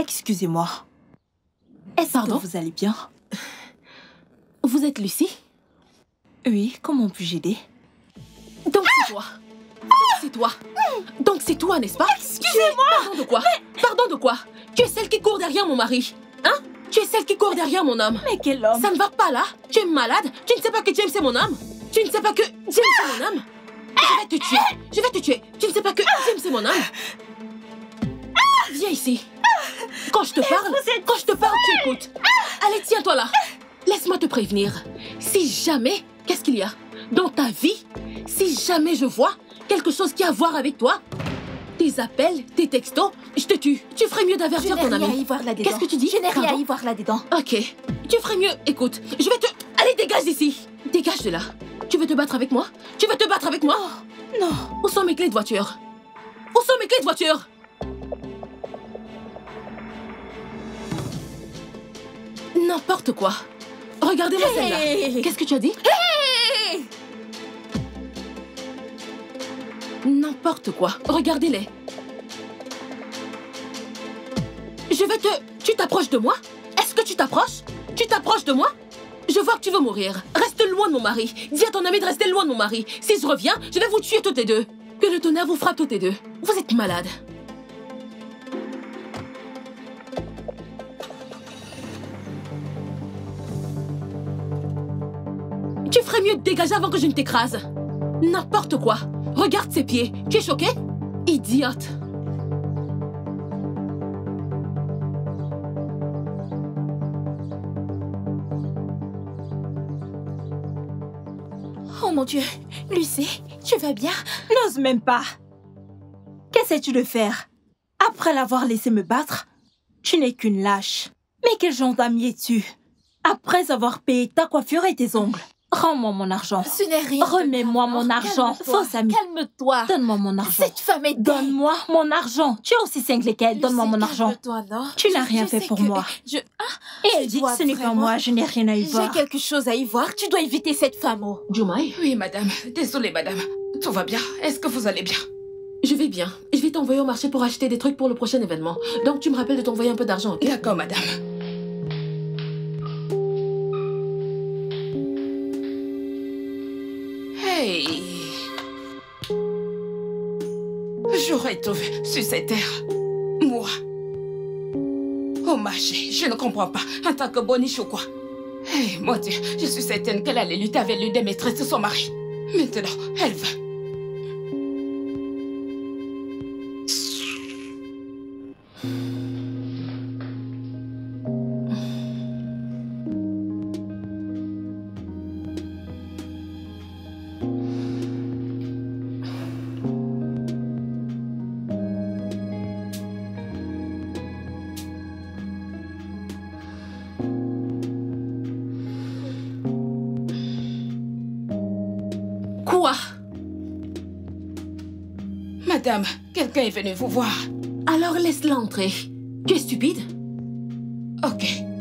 Excusez-moi. Est-ce que vous allez bien? Vous êtes Lucie? Oui, comment puis-je aider? Donc c'est toi. Donc c'est toi, n'est-ce pas? Excusez-moi! Pardon de quoi? Pardon de quoi? Tu es celle qui court derrière mon mari. Hein? Tu es celle qui court derrière mon homme. Mais quel homme? Ça ne va pas là? Tu es malade? Tu ne sais pas que James est mon homme? Tu ne sais pas que James est mon homme? Je vais te tuer. Je vais te tuer. Tu ne sais pas que James est mon homme? Viens ici. Quand je te parle, tu écoutes. Allez, tiens-toi là. Laisse-moi te prévenir. Si jamais, qu'est-ce qu'il y a? Dans ta vie, si jamais je vois quelque chose qui a à voir avec toi, tes appels, tes textos, je te tue. Tu ferais mieux d'avertir ton ami. Je n'ai rien à y voir là-dedans. Qu'est-ce que tu dis? Je n'ai rien à y voir là-dedans. Ok. Tu ferais mieux. Écoute, je vais te... Allez, dégage d'ici. Dégage de là. Tu veux te battre avec moi? Tu veux te battre avec moi? Oh, non. Où sont mes clés de voiture? Où sont mes clés de voiture? N'importe quoi. Regardez-moi celle-là. Qu'est-ce que tu as dit? N'importe quoi. Regardez-les. Je vais te... Tu t'approches de moi? Est-ce que tu t'approches? Tu t'approches de moi? Je vois que tu veux mourir. Reste loin de mon mari. Dis à ton ami de rester loin de mon mari. Si je reviens, je vais vous tuer toutes les deux. Que le tonnerre vous frappe toutes les deux. Vous êtes malades. Tu ferais mieux de dégager avant que je ne t'écrase. N'importe quoi. Regarde ses pieds. Tu es choquée? Idiote. Oh mon Dieu. Lucie, tu vas bien? N'ose même pas. Qu'essaies-tu de faire? Après l'avoir laissé me battre, tu n'es qu'une lâche. Mais quel genre d'ami es-tu? Après avoir payé ta coiffure et tes ongles. Rends-moi mon argent. Ce n'est rien. Remets-moi mon argent. Fausse amie. Calme-toi. Donne-moi mon argent. Cette femme est... Donne-moi mon argent. Tu es aussi cinglé qu'elle. Donne-moi mon argent. Calme-toi, non? Tu n'as rien fait pour moi. Je... Et elle dit que ce n'est pas moi. Je n'ai rien à y voir. J'ai quelque chose à y voir. Tu dois éviter cette femme. Oh. Jumai? Oui, madame. Désolée, madame. Tout va bien. Est-ce que vous allez bien? Je vais bien. Je vais t'envoyer au marché pour acheter des trucs pour le prochain événement. Donc tu me rappelles de t'envoyer un peu d'argent, ok? D'accord, madame. Hey! J'aurais tout vu sur cette terre. Moi. Au marché, je ne comprends pas. En tant que boniche ou quoi? Hey, mon Dieu, je suis certaine qu'elle allait lutter avec l'une des maîtresses de son mari. Maintenant, elle veut. Quoi? Madame, quelqu'un est venu vous voir. Alors laisse-la entrer. Tu es stupide? Ok.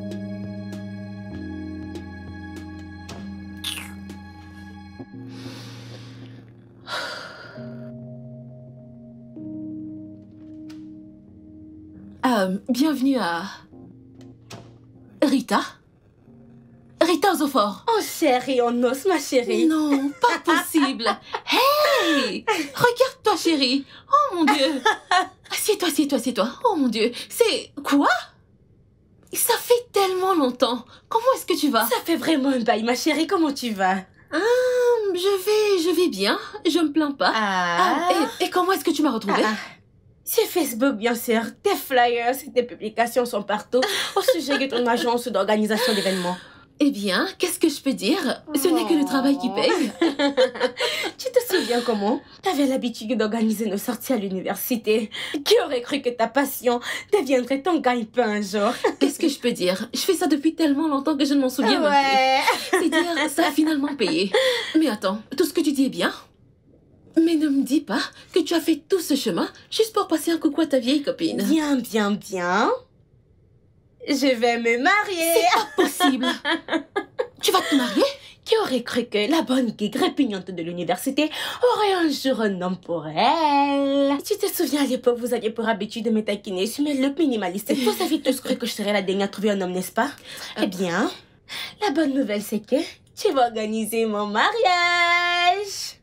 Bienvenue à... Rita? Rita Ozofort. Oh chérie, on ose ma chérie. Non, pas possible. Hey! Regarde-toi, chérie. Oh mon Dieu. Assieds-toi, assieds-toi, assieds-toi. Oh mon Dieu. C'est... Quoi? Ça fait tellement longtemps. Comment est-ce que tu vas? Ça fait vraiment un bail, ma chérie. Comment tu vas? Je vais bien. Je me plains pas. Et comment est-ce que tu m'as retrouvée? Sur Facebook, bien sûr. Tes flyers et tes publications sont partout au sujet de ton agence d'organisation d'événements. Eh bien, qu'est-ce que je peux dire? Ce n'est que le travail qui paye. Tu te souviens comment t'avais l'habitude d'organiser nos sorties à l'université? Qui aurait cru que ta passion deviendrait ton gagne-pain un jour? Qu'est-ce que je peux dire? Je fais ça depuis tellement longtemps que je ne m'en souviens même plus. C'est dire, ça a finalement payé. Mais attends, tout ce que tu dis est bien. Mais ne me dis pas que tu as fait tout ce chemin juste pour passer un coucou à ta vieille copine. Bien, bien, bien. Je vais me marier. C'est pas possible. Tu vas te marier? Qui aurait cru que la bonne geek répugnante de l'université aurait un jour un homme pour elle? Tu te souviens, à l'époque, vous aviez pour habitude de me taquiner sur mes looks minimalistes. Vous aviez tous cru que je serais la dernière à trouver un homme, n'est-ce pas? Eh bien, la bonne nouvelle, c'est que tu vas organiser mon mariage.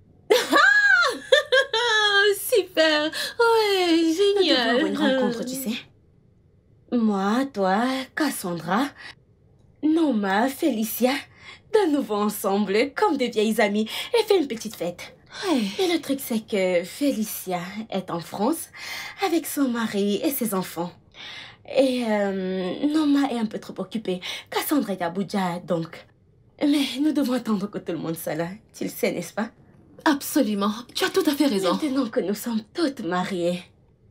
Super. Ouais, génial. Nous devons avoir une rencontre, tu sais. Moi, toi, Cassandra, Noma, Félicia, de nouveau ensemble, comme de vieilles amies, et fait une petite fête. Ouais. Et le truc, c'est que Félicia est en France avec son mari et ses enfants. Et Noma est un peu trop occupée. Cassandra est à Abuja, donc. Mais nous devons attendre que tout le monde soit là. Tu le sais, n'est-ce pas? Absolument. Tu as tout à fait raison. Maintenant que nous sommes toutes mariées.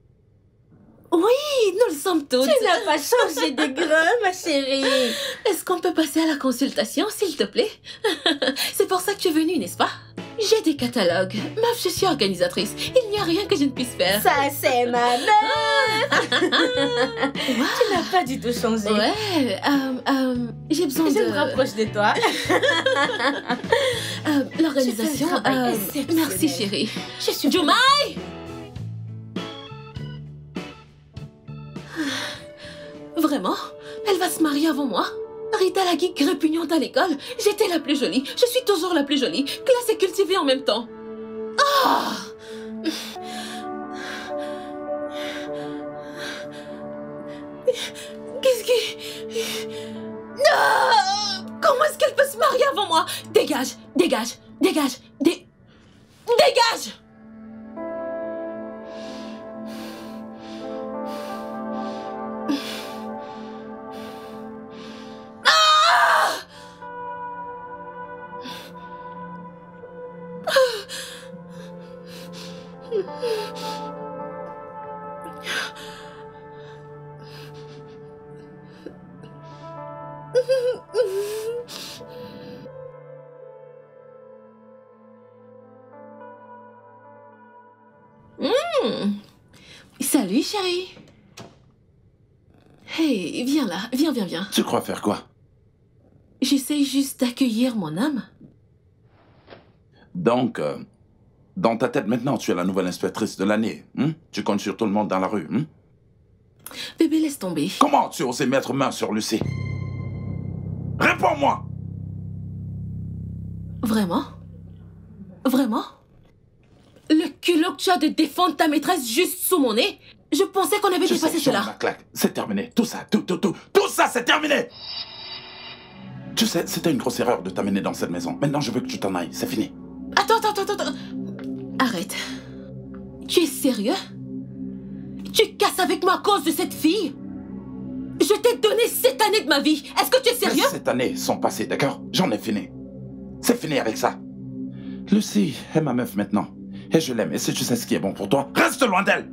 Oui, nous le sommes toutes. Tu n'as pas changé de grain, ma chérie. Est-ce qu'on peut passer à la consultation, s'il te plaît? C'est pour ça que tu es venue, n'est-ce pas? J'ai des catalogues. Meuf, je suis organisatrice. Il n'y a rien que je ne puisse faire. Ça, c'est ma meuf. Tu n'as pas du tout changé. Ouais, j'ai besoin de... Je me rapproche de toi. L'organisation... Tu fais un travail exceptionnel. Merci, chérie. Je suis... Jumai! Vraiment? Elle va se marier avant moi? Rita la geek répugnante à l'école. J'étais la plus jolie. Je suis toujours la plus jolie. Classe et cultivée en même temps. Ah! Qu'est-ce qui... Ah! Comment est-ce qu'elle peut se marier avant moi? Dégage, dégage, dégage, dégage! Salut, chérie. Hey, viens là, viens. Tu crois faire quoi? J'essaie juste d'accueillir mon âme. Donc, dans ta tête maintenant, tu es la nouvelle inspectrice de l'année. Tu comptes sur tout le monde dans la rue. Bébé, laisse tomber. Comment tu osais mettre main sur Lucie? Réponds-moi! Vraiment? Vraiment? Le culot que tu as de défendre ta maîtresse juste sous mon nez? Je pensais qu'on avait dépassé cela. C'est terminé. Tout ça, tout ça, c'est terminé! Tu sais, c'était une grosse erreur de t'amener dans cette maison. Maintenant, je veux que tu t'en ailles. C'est fini. Attends. Arrête. Tu es sérieux? Tu casses avec moi à cause de cette fille? Je t'ai donné 7 années de ma vie. Est-ce que tu es sérieux? Mais 7 années sont passées, d'accord? J'en ai fini. C'est fini avec ça. Lucie est ma meuf maintenant. Et je l'aime. Et si tu sais ce qui est bon pour toi, reste loin d'elle!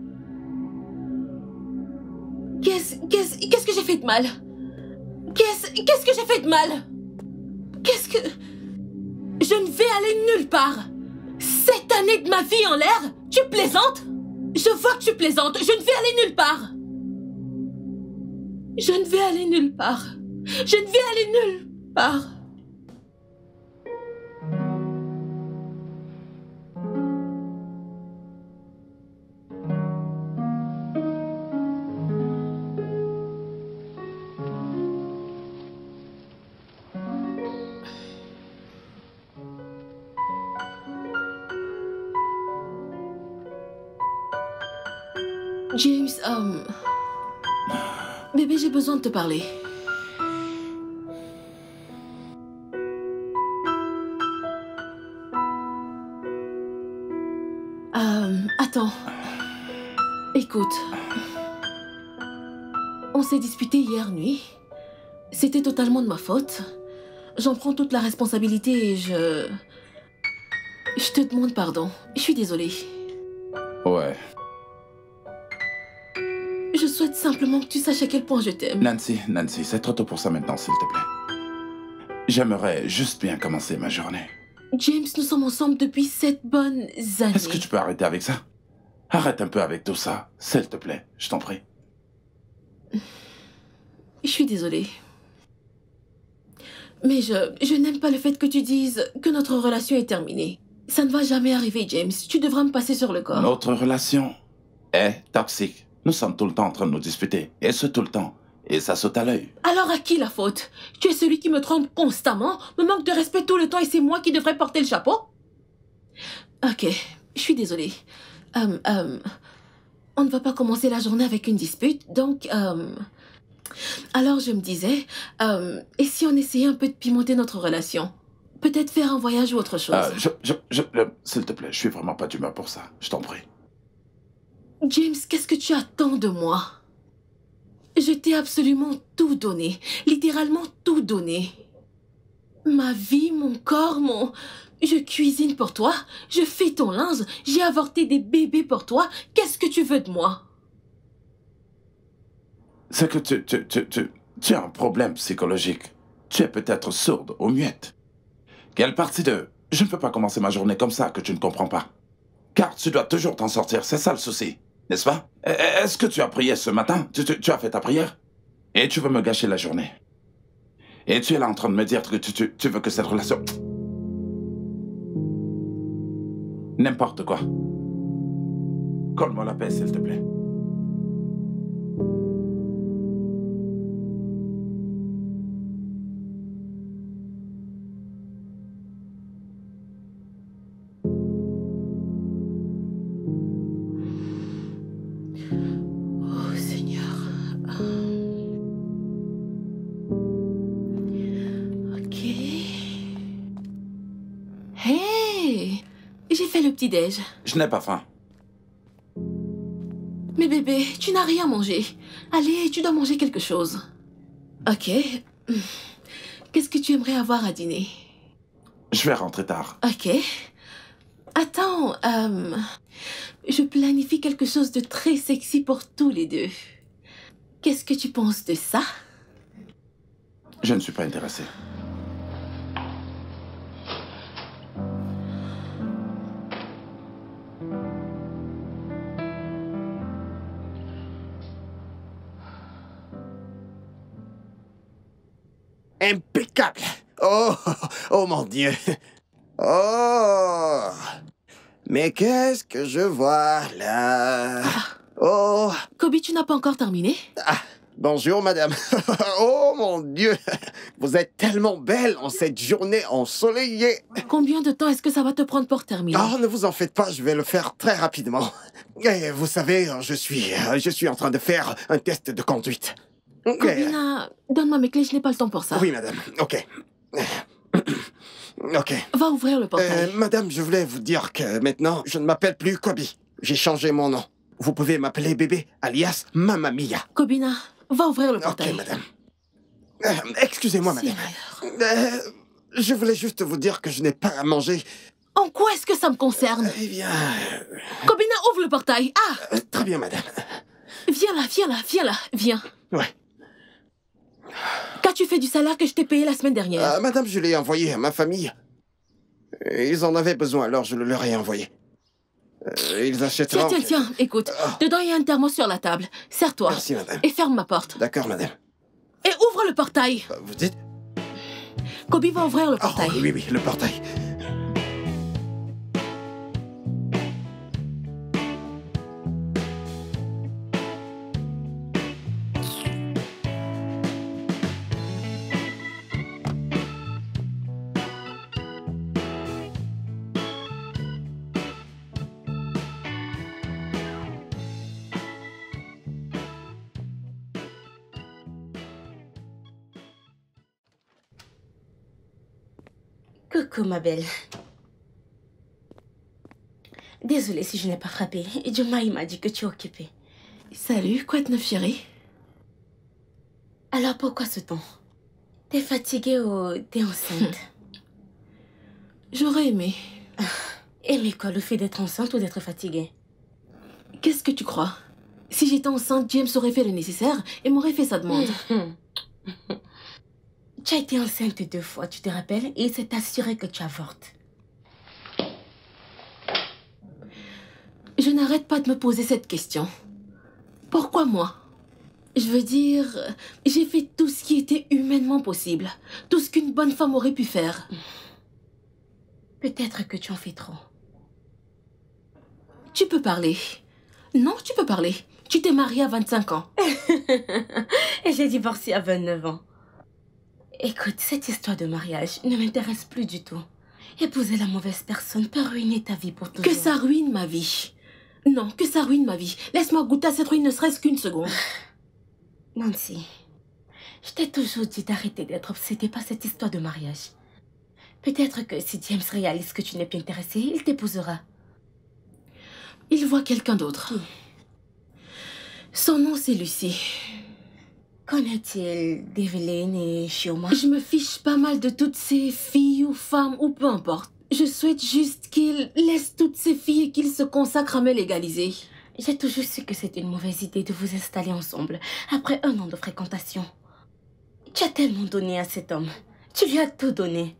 Qu'est-ce que j'ai fait de mal? Qu'est-ce que j'ai fait de mal? Qu'est-ce que... Je ne vais aller nulle part. 7 années de ma vie en l'air? Tu plaisantes? Je vois que tu plaisantes. Je ne vais aller nulle part. Je ne vais aller nulle part. Je ne vais aller nulle part. James, bébé, j'ai besoin de te parler. Attends. Écoute. On s'est disputé hier nuit. C'était totalement de ma faute. J'en prends toute la responsabilité et je te demande pardon. Je suis désolée. Ouais. Je souhaite simplement que tu saches à quel point je t'aime. Nancy, c'est trop tôt pour ça maintenant, s'il te plaît. J'aimerais juste bien commencer ma journée. James, nous sommes ensemble depuis 7 bonnes années. Est-ce que tu peux arrêter avec ça? Arrête un peu avec tout ça, s'il te plaît, je t'en prie. Je suis désolée. Mais je n'aime pas le fait que tu dises que notre relation est terminée. Ça ne va jamais arriver, James. Tu devras me passer sur le corps. Notre relation est toxique. Nous sommes tout le temps en train de nous disputer. Et ce tout le temps. Et ça saute à l'œil. Alors à qui la faute? Tu es celui qui me trompe constamment, me manque de respect tout le temps et c'est moi qui devrais porter le chapeau? Ok, je suis désolée. On ne va pas commencer la journée avec une dispute, donc... Alors je me disais, et si on essayait un peu de pimenter notre relation? Peut-être faire un voyage ou autre chose. S'il te plaît, je suis vraiment pas d'humeur pour ça. Je t'en prie. James, qu'est-ce que tu attends de moi? Je t'ai absolument tout donné, littéralement tout donné. Ma vie, mon corps, Je cuisine pour toi, je fais ton linge, j'ai avorté des bébés pour toi. Qu'est-ce que tu veux de moi? C'est que tu as un problème psychologique. Tu es peut-être sourde ou muette. Quelle partie de... Je ne peux pas commencer ma journée comme ça que tu ne comprends pas. Car tu dois toujours t'en sortir, c'est ça le souci. N'est-ce pas? Est-ce que tu as prié ce matin? Tu as fait ta prière? Et tu veux me gâcher la journée. Et tu es là en train de me dire que tu veux que cette relation... N'importe quoi. Colle-moi la paix, s'il te plaît. Oh Seigneur. Ok. Hey! J'ai fait le petit-déj. Je n'ai pas faim. Mais bébé, tu n'as rien mangé. Allez, tu dois manger quelque chose. Ok. Qu'est-ce que tu aimerais avoir à dîner? Je vais rentrer tard. Ok. Attends, je planifie quelque chose de très sexy pour tous les deux. Qu'est-ce que tu penses de ça? Je ne suis pas intéressé. Impeccable. Oh, oh mon Dieu. Oh. Mais qu'est-ce que je vois là? Oh. Kobe, tu n'as pas encore terminé? Ah, bonjour madame. Oh mon Dieu. Vous êtes tellement belle en cette journée ensoleillée. Combien de temps est-ce que ça va te prendre pour terminer? Oh, ne vous en faites pas, je vais le faire très rapidement. Et vous savez, je suis en train de faire un test de conduite. Kobina, donne-moi mes clés, je n'ai pas le temps pour ça. Oui, madame. Ok. Ok. Va ouvrir le portail. Madame, je voulais vous dire que maintenant, je ne m'appelle plus Kobe. J'ai changé mon nom. Vous pouvez m'appeler bébé, alias Mamma Mia. Kobina, va ouvrir le portail. Ok, madame. Excusez-moi, madame. Je voulais juste vous dire que je n'ai pas à manger. En quoi est-ce que ça me concerne? Eh bien... Kobina, ouvre le portail. Ah! Très bien, madame. Viens là, viens là, viens là, viens. Ouais. Qu'as-tu fait du salaire que je t'ai payé la semaine dernière? Madame, je l'ai envoyé à ma famille. Ils en avaient besoin, alors je le leur ai envoyé. Ils achèteront... Tiens, écoute. Dedans, il y a un thermos sur la table. Serre-toi. Merci, madame. Et ferme ma porte. D'accord, madame. Et ouvre le portail. Vous dites... Kobe va ouvrir le portail. Oh, oui, le portail. Coucou, ma belle. Désolée si je n'ai pas frappé. Juma, il m'a dit que tu es occupée. Salut, quoi de neuf, chérie? Alors, pourquoi ce ton? T'es fatiguée ou t'es enceinte? J'aurais aimé. Aimer quoi, le fait d'être enceinte ou d'être fatiguée? Qu'est-ce que tu crois? Si j'étais enceinte, James aurait fait le nécessaire et m'aurait fait sa demande. Tu as été enceinte 2 fois, tu te rappelles? Et il s'est assuré que tu avortes. Je n'arrête pas de me poser cette question. Pourquoi moi? Je veux dire, j'ai fait tout ce qui était humainement possible. Tout ce qu'une bonne femme aurait pu faire. Peut-être que tu en fais trop. Tu peux parler. Non, tu peux parler. Tu t'es mariée à 25 ans. Et j'ai divorcé à 29 ans. Écoute, cette histoire de mariage ne m'intéresse plus du tout. Épouser la mauvaise personne peut ruiner ta vie pour toujours. Que ça ruine ma vie. Non, que ça ruine ma vie. Laisse-moi goûter à cette ruine ne serait-ce qu'une seconde. Nancy, je t'ai toujours dit d'arrêter d'être obsédée par cette histoire de mariage. Peut-être que si James réalise que tu n'es plus intéressée, il t'épousera. Il voit quelqu'un d'autre. Qui? Son nom, c'est Lucie. Connaît-il Devlin et Shioma? Je me fiche pas mal de toutes ces filles ou femmes ou peu importe. Je souhaite juste qu'il laisse toutes ces filles et qu'il se consacre à me légaliser. J'ai toujours su que c'était une mauvaise idée de vous installer ensemble après 1 an de fréquentation. Tu as tellement donné à cet homme. Tu lui as tout donné.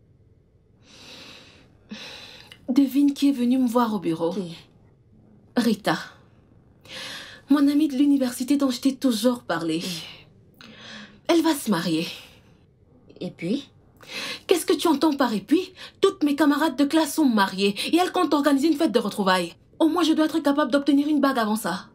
Devine qui est venu me voir au bureau. Qui? Rita. Mon amie de l'université dont je t'ai toujours parlé. Elle va se marier. Et puis? Qu'est-ce que tu entends par et puis? Toutes mes camarades de classe sont mariées et elles comptent organiser une fête de retrouvailles. Au moins, je dois être capable d'obtenir une bague avant ça.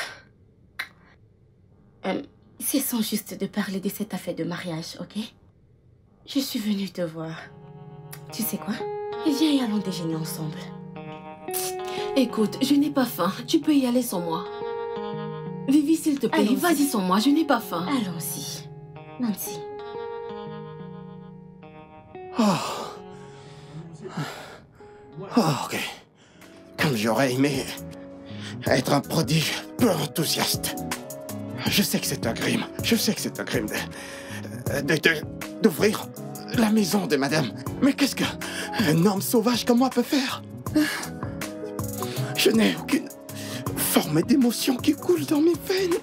Cessons juste de parler de cette affaire de mariage, ok? Je suis venue te voir. Tu sais quoi? Viens et allons déjeuner ensemble. Écoute, je n'ai pas faim. Tu peux y aller sans moi. Vivi, s'il te plaît, Allons-y. vas-y sans moi. Je n'ai pas faim. Allons-y. Nancy. Ok. Comme j'aurais aimé être un prodige peu enthousiaste. Je sais que c'est un crime. Je sais que c'est un crime d'ouvrir la maison de madame. Mais qu'est-ce qu'un homme sauvage comme moi peut faire? Je n'ai aucune forme d'émotion qui coule dans mes veines.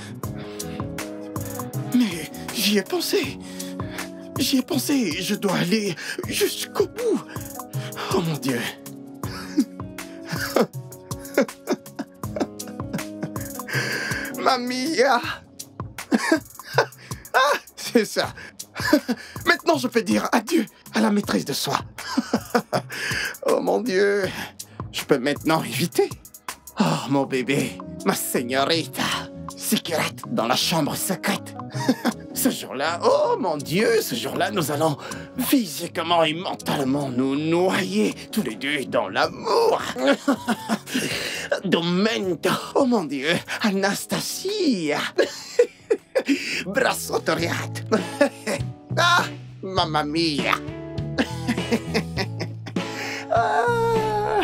Mais j'y ai pensé. J'y ai pensé. Je dois aller jusqu'au bout. Oh mon Dieu. Mamia. Ah, c'est ça. Maintenant, je peux dire adieu à la maîtrise de soi. Oh mon Dieu. Je peux maintenant éviter. Oh mon bébé, ma señorita. Sécurate dans la chambre secrète. Ce jour-là, oh mon Dieu, ce jour-là, nous allons physiquement et mentalement nous noyer tous les deux dans l'amour. Domento, oh mon Dieu, Anastasia. Brasso toriato. Ah, mamma mia. Ah.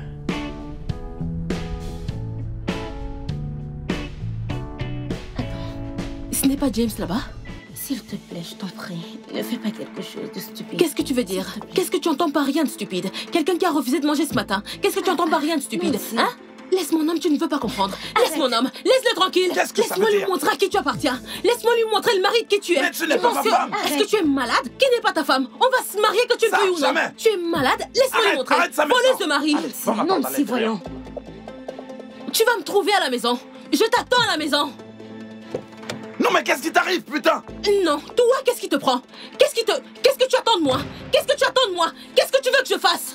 Ce n'est pas James là-bas? S'il te plaît, je t'en prie, ne fais pas quelque chose de stupide. Qu'est-ce que tu veux dire? Qu'est-ce que tu entends par rien de stupide? Quelqu'un qui a refusé de manger ce matin. Qu'est-ce que tu entends par rien de stupide? Merci. Hein? Laisse mon homme, tu ne veux pas comprendre. Laisse mon homme, laisse-le tranquille. Qu'est-ce que ça Laisse-moi veut lui dire? montrer à qui tu appartiens. Laisse-moi lui montrer le mari de qui tu es. Mais ce n'est Tu pas penses ma femme. Est-ce que tu es malade? Qui n'est pas ta femme? On va se marier que tu le Ça, veuilles ou non. jamais. Tu es malade? Laisse-moi lui Arrête, montrer. arrête ça maintenant. Voleuse de mari. Allez, va m'attendre à Nancy, l'intérieur. voyons. Tu vas me trouver à la maison. Je t'attends à la maison. Non mais qu'est-ce qui t'arrive, putain? Non, toi, qu'est-ce qui te prend? Qu'est-ce que tu attends de moi? Qu'est-ce que tu attends de moi? Qu'est-ce que tu veux que je fasse?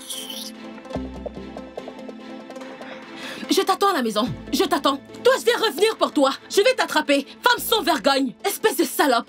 Je t'attends à la maison. Je t'attends. Toi, je vais revenir pour toi. Je vais t'attraper. Femme sans vergogne. Espèce de salope.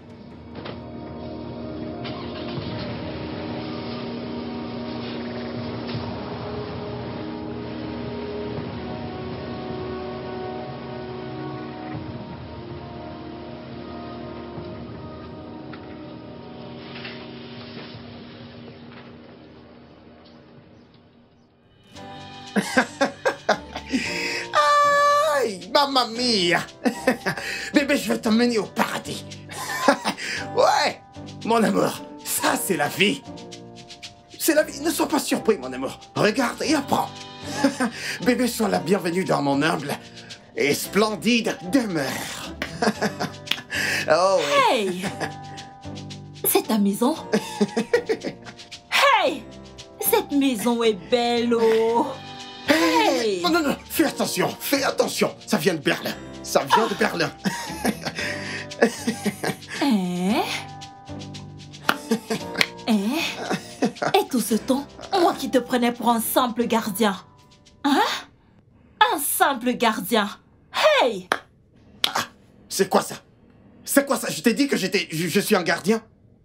Aïe, mamma mia. Bébé, je vais t'emmener au paradis. Ouais, mon amour, ça c'est la vie. C'est la vie, ne sois pas surpris, mon amour. Regarde et apprends. Bébé, sois la bienvenue dans mon humble et splendide demeure. Oh oui. Hey! C'est ta maison? Hey! Cette maison est belle, oh! Hey! Non, non, non, fais attention. Ça vient de Berlin. Ça vient de Berlin. Et tout ce temps, moi qui te prenais pour un simple gardien. Hein? Un simple gardien. Hey! C'est quoi ça? Je t'ai dit que je suis un gardien.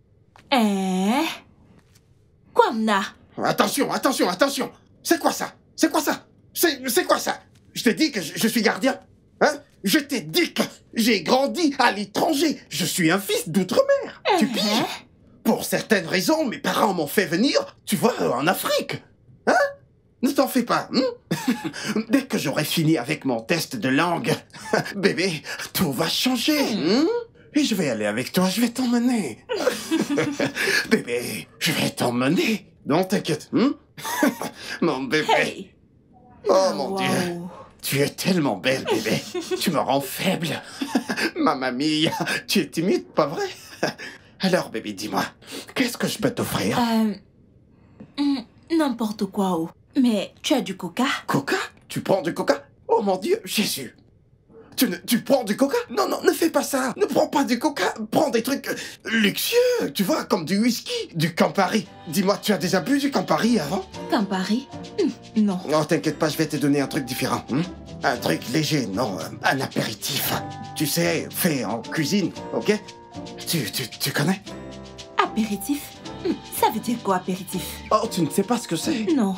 Kwamna. Attention. C'est quoi ça? C'est quoi ça? Je t'ai dit que je suis gardien. Hein? Je t'ai dit que j'ai grandi à l'étranger. Je suis un fils d'outre-mer. Tu piges? Pour certaines raisons, mes parents m'ont fait venir, tu vois, en Afrique. Hein? Ne t'en fais pas. Dès que j'aurai fini avec mon test de langue, bébé, tout va changer. Et je vais aller avec toi, je vais t'emmener. Bébé, je vais t'emmener. Non, t'inquiète. Mon bébé. Hey. Oh mon Dieu. Tu es tellement belle, bébé. Tu me rends faible. Ma mamie, tu es timide, pas vrai? Alors, bébé, dis-moi, qu'est-ce que je peux t'offrir? N'importe quoi, oh. Mais tu as du coca? Coca? Tu prends du coca? Oh mon Dieu, Jésus. Tu prends du coca? Non, ne fais pas ça. Ne prends pas du coca. Prends des trucs luxueux, tu vois, comme du whisky, du Campari. Dis-moi, tu as déjà bu du Campari avant? Campari? Non. Non, t'inquiète pas, je vais te donner un truc différent. Un truc léger, non, un apéritif. Tu sais, fait en cuisine, ok? Tu connais? Apéritif? Ça veut dire quoi, apéritif? Oh, tu ne sais pas ce que c'est? Non.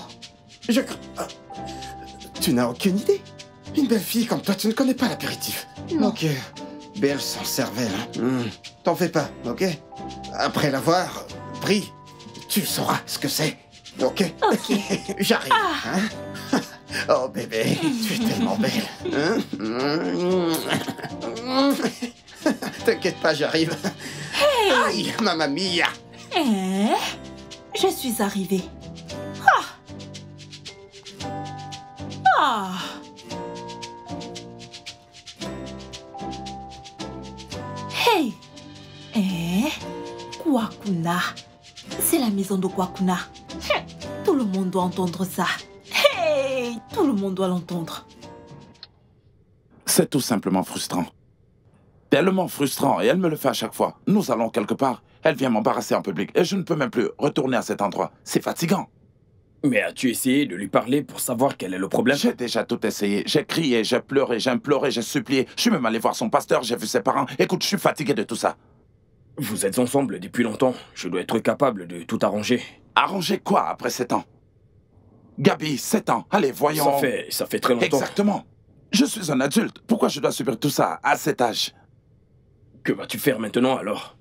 Tu n'as aucune idée? Une belle fille comme toi, tu ne connais pas l'apéritif. Non. Ok. Belle sans cervelle. T'en fais pas, ok? Après l'avoir pris, tu sauras ce que c'est. Ok? Ok. J'arrive. Hein? Oh bébé, tu es tellement belle. T'inquiète pas, j'arrive. Hey! Aïe, mamma mia. Je suis arrivée. Hey! Kwakuna. C'est la maison de Kwakuna. Tout le monde doit entendre ça. Hey! Tout le monde doit l'entendre. C'est tout simplement frustrant. Tellement frustrant, et elle me le fait à chaque fois. Nous allons quelque part, elle vient m'embarrasser en public, et je ne peux même plus retourner à cet endroit. C'est fatigant. Mais as-tu essayé de lui parler pour savoir quel est le problème? J'ai déjà tout essayé. J'ai crié, j'ai pleuré, j'ai imploré, j'ai supplié. Je suis même allé voir son pasteur, j'ai vu ses parents. Écoute, je suis fatigué de tout ça. Vous êtes ensemble depuis longtemps. Je dois être capable de tout arranger. Arranger quoi après 7 ans? Gabi, 7 ans. Allez, voyons. Ça fait très longtemps. Exactement. Je suis un adulte. Pourquoi je dois subir tout ça à cet âge? Que vas-tu faire maintenant alors?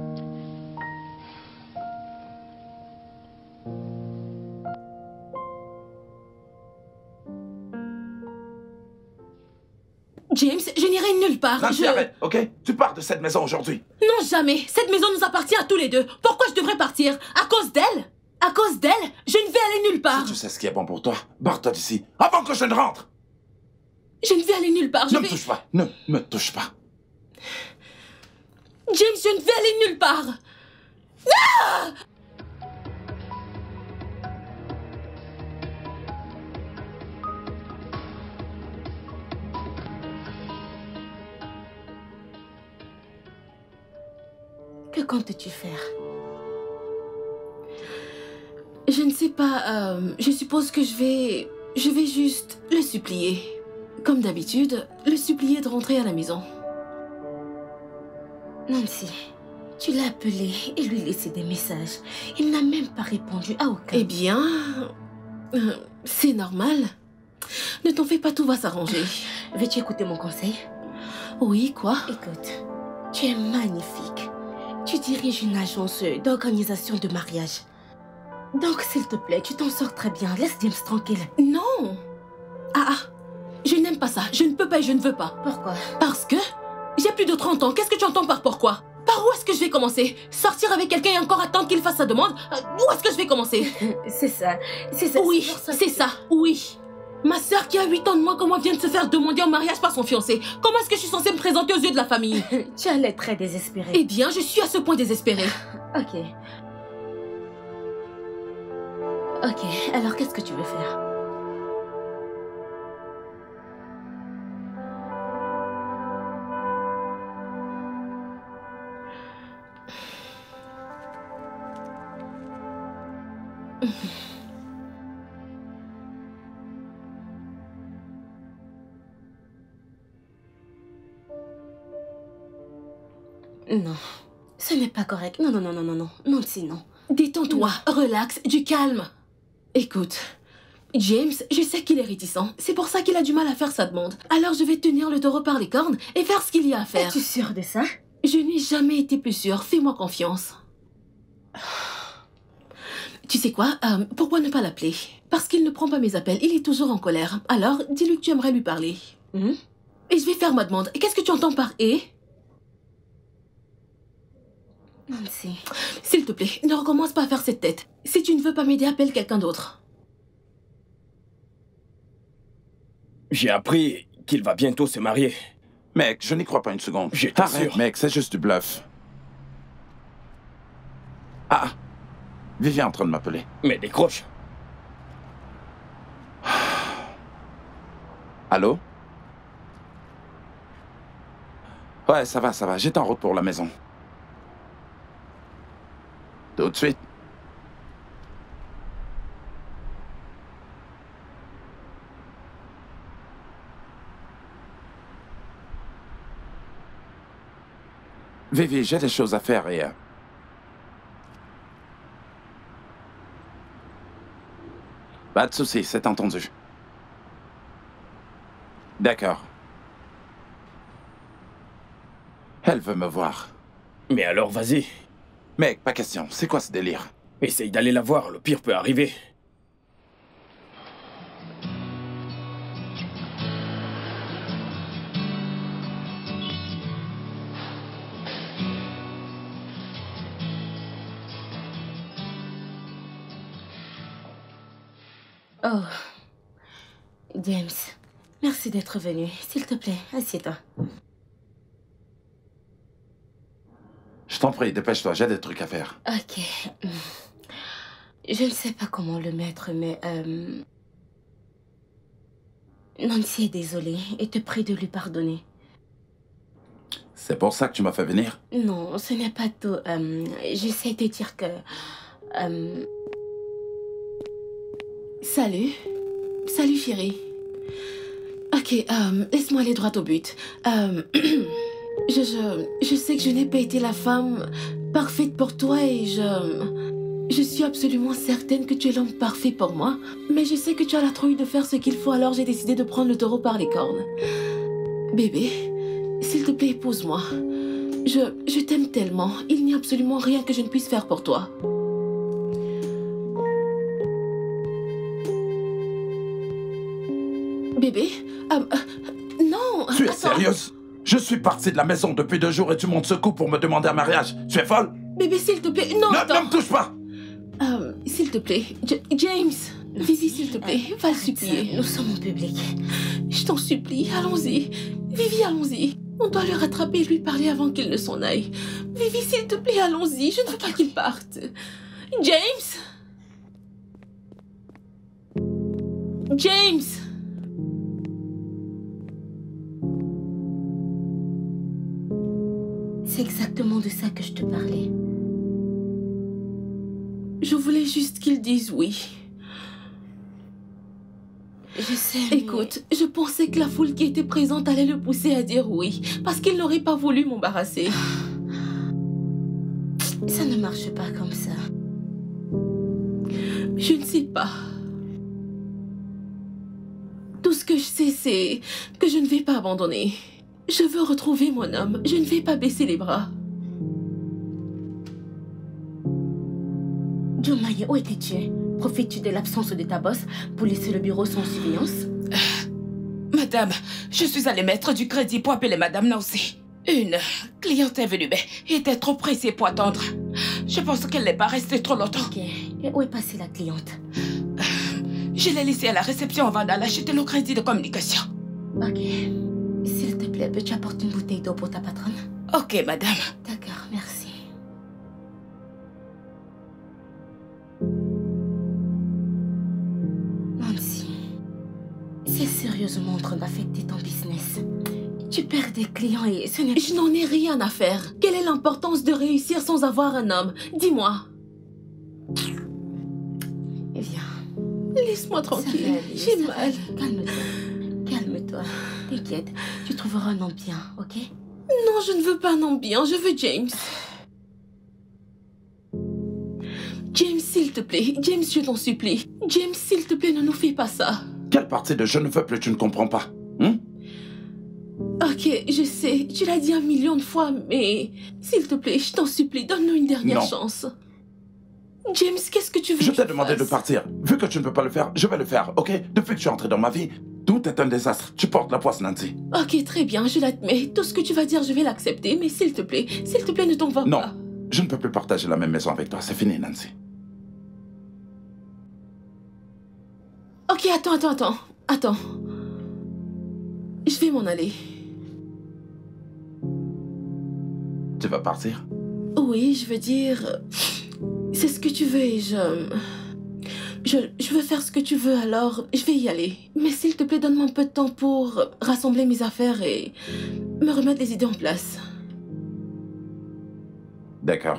James, je n'irai nulle part. Nancy, arrête, ok? Tu pars de cette maison aujourd'hui. Non, jamais. Cette maison nous appartient à tous les deux. Pourquoi je devrais partir? À cause d'elle? À cause d'elle, je ne vais aller nulle part. Si tu sais ce qui est bon pour toi, barre-toi d'ici, avant que je ne rentre. Je ne vais aller nulle part. Ne me touche pas, ne me touche pas. James, je ne vais aller nulle part. Ah! Que comptes-tu faire? Je ne sais pas, je suppose que je vais juste le supplier. Comme d'habitude, le supplier de rentrer à la maison. Nancy, tu l'as appelé et lui laissé des messages. Il n'a même pas répondu à aucun. Eh bien, c'est normal. Ne t'en fais pas, tout va s'arranger. Veux-tu écouter mon conseil? Oui, quoi? Écoute, tu es magnifique. Tu diriges une agence d'organisation de mariage. Donc, s'il te plaît, tu t'en sors très bien. Laisse James tranquille. Non. Je n'aime pas ça. Je ne peux pas et je ne veux pas. Pourquoi? Parce que j'ai plus de 30 ans. Qu'est-ce que tu entends par pourquoi? Par où est-ce que je vais commencer? Sortir avec quelqu'un et encore attendre qu'il fasse sa demande? Où est-ce que je vais commencer? C'est ça. Oui, c'est ça. Oui. Ma sœur qui a 8 ans de moins que moi vient de se faire demander en mariage par son fiancé. Comment est-ce que je suis censée me présenter aux yeux de la famille? Tu as l'air très désespérée. Eh bien, je suis à ce point désespérée. Ok. Ok, alors qu'est-ce que tu veux faire? Non, ce n'est pas correct. Non, non, non, non, non, non. Nancy, non. Détends-toi, relax, du calme. Écoute, James, je sais qu'il est réticent. C'est pour ça qu'il a du mal à faire sa demande. Alors je vais tenir le taureau par les cornes et faire ce qu'il y a à faire. Es-tu sûre de ça? Je n'ai jamais été plus sûre. Fais-moi confiance. Tu sais quoi? Pourquoi ne pas l'appeler? Parce qu'il ne prend pas mes appels. Il est toujours en colère. Alors, dis-lui que tu aimerais lui parler. Et je vais faire ma demande. Qu'est-ce que tu entends par « et » ? Nancy. S'il te plaît, ne recommence pas à faire cette tête. Si tu ne veux pas m'aider, appelle quelqu'un d'autre. J'ai appris qu'il va bientôt se marier. Mec, je n'y crois pas une seconde. Je t'assure. Arrête, mec, c'est juste du bluff. Ah, Vivi est en train de m'appeler. Mais décroche. Allô? Ouais, ça va. J'étais en route pour la maison. Tout de suite. Vivi, j'ai des choses à faire et... Pas de souci, c'est entendu. D'accord. Elle veut me voir. Mais alors, vas-y. Mec, pas question. C'est quoi ce délire? Essaye d'aller la voir, le pire peut arriver. Oh. James, merci d'être venu. S'il te plaît, assieds-toi. Je t'en prie, dépêche-toi, j'ai des trucs à faire. Ok. Je ne sais pas comment le mettre, mais... Nancy est désolée et te prie de lui pardonner. C'est pour ça que tu m'as fait venir? Non, ce n'est pas tout. J'essaie de dire que... Salut. Salut, chérie. Ok, laisse-moi aller droit au but. Je sais que je n'ai pas été la femme parfaite pour toi et je suis absolument certaine que tu es l'homme parfait pour moi. Mais je sais que tu as la trouille de faire ce qu'il faut, alors j'ai décidé de prendre le taureau par les cornes. Bébé, s'il te plaît, épouse-moi. Je t'aime tellement. Il n'y a absolument rien que je ne puisse faire pour toi. Bébé, non. Tu es attends. sérieuse? Je suis parti de la maison depuis 2 jours et tu montes ce coup pour me demander un mariage. Tu es folle? Bébé, s'il te plaît, non, attends. Ne me touche pas! S'il te plaît, James, Vivi, s'il te plaît, va le supplier. Nous sommes en public. Je t'en supplie, allons-y. Vivi, allons-y. On doit le rattraper et lui parler avant qu'il ne s'en aille. Vivi, s'il te plaît, allons-y. Je ne veux pas qu'il parte. James! James! C'est exactement de ça que je te parlais. Je voulais juste qu'il dise oui. Je sais, mais... Écoute, je pensais que la foule qui était présente allait le pousser à dire oui, parce qu'il n'aurait pas voulu m'embarrasser. Ça ne marche pas comme ça. Je ne sais pas. Tout ce que je sais, c'est que je ne vais pas abandonner. Je veux retrouver mon homme. Je ne vais pas baisser les bras. Jumaye, où étais-tu? Profites-tu de l'absence de ta boss pour laisser le bureau sans surveillance? Madame, je suis allée mettre du crédit pour appeler Madame Nancy. Une cliente est venue, mais était trop pressée pour attendre. Je pense qu'elle n'est pas restée trop longtemps. Ok. Et où est passée la cliente? Je l'ai laissée à la réception avant d'aller acheter le crédit de communication. Ok. S'il te plaît, peux-tu apporter une bouteille d'eau pour ta patronne? Ok, madame. D'accord, merci. Nancy, c'est sérieusement en train d'affecter ton business. Tu perds des clients et ce n'est... Je n'en ai rien à faire. Quelle est l'importance de réussir sans avoir un homme? Dis-moi. Laisse-moi Ça tranquille. va aller, J'ai ça va mal. aller. Calme-toi. Calme-toi. T'inquiète, tu trouveras un homme bien, ok? Non, je ne veux pas un homme bien. Je veux James. James, s'il te plaît. James, je t'en supplie. James, s'il te plaît, ne nous fais pas ça. Quelle partie de je ne veux plus tu ne comprends pas? Ok, je sais. Tu l'as dit 1 million de fois, mais... S'il te plaît, je t'en supplie, donne-nous une dernière Non. chance. James, qu'est-ce que tu veux Je que t'ai je demandé de fasse? partir. Vu que tu ne peux pas le faire, je vais le faire, ok? Depuis que tu es entré dans ma vie, tout est un désastre. Tu portes la poisse, Nancy. Ok, très bien, je l'admets. Tout ce que tu vas dire, je vais l'accepter, mais s'il te plaît, ne t'en vas Non, pas. je ne peux plus partager la même maison avec toi. C'est fini, Nancy. Ok, attends. Je vais m'en aller. Tu vas partir? Oui, je veux dire... C'est ce que tu veux et je veux faire ce que tu veux, alors je vais y aller. Mais s'il te plaît, donne-moi un peu de temps pour rassembler mes affaires et me remettre les idées en place. D'accord.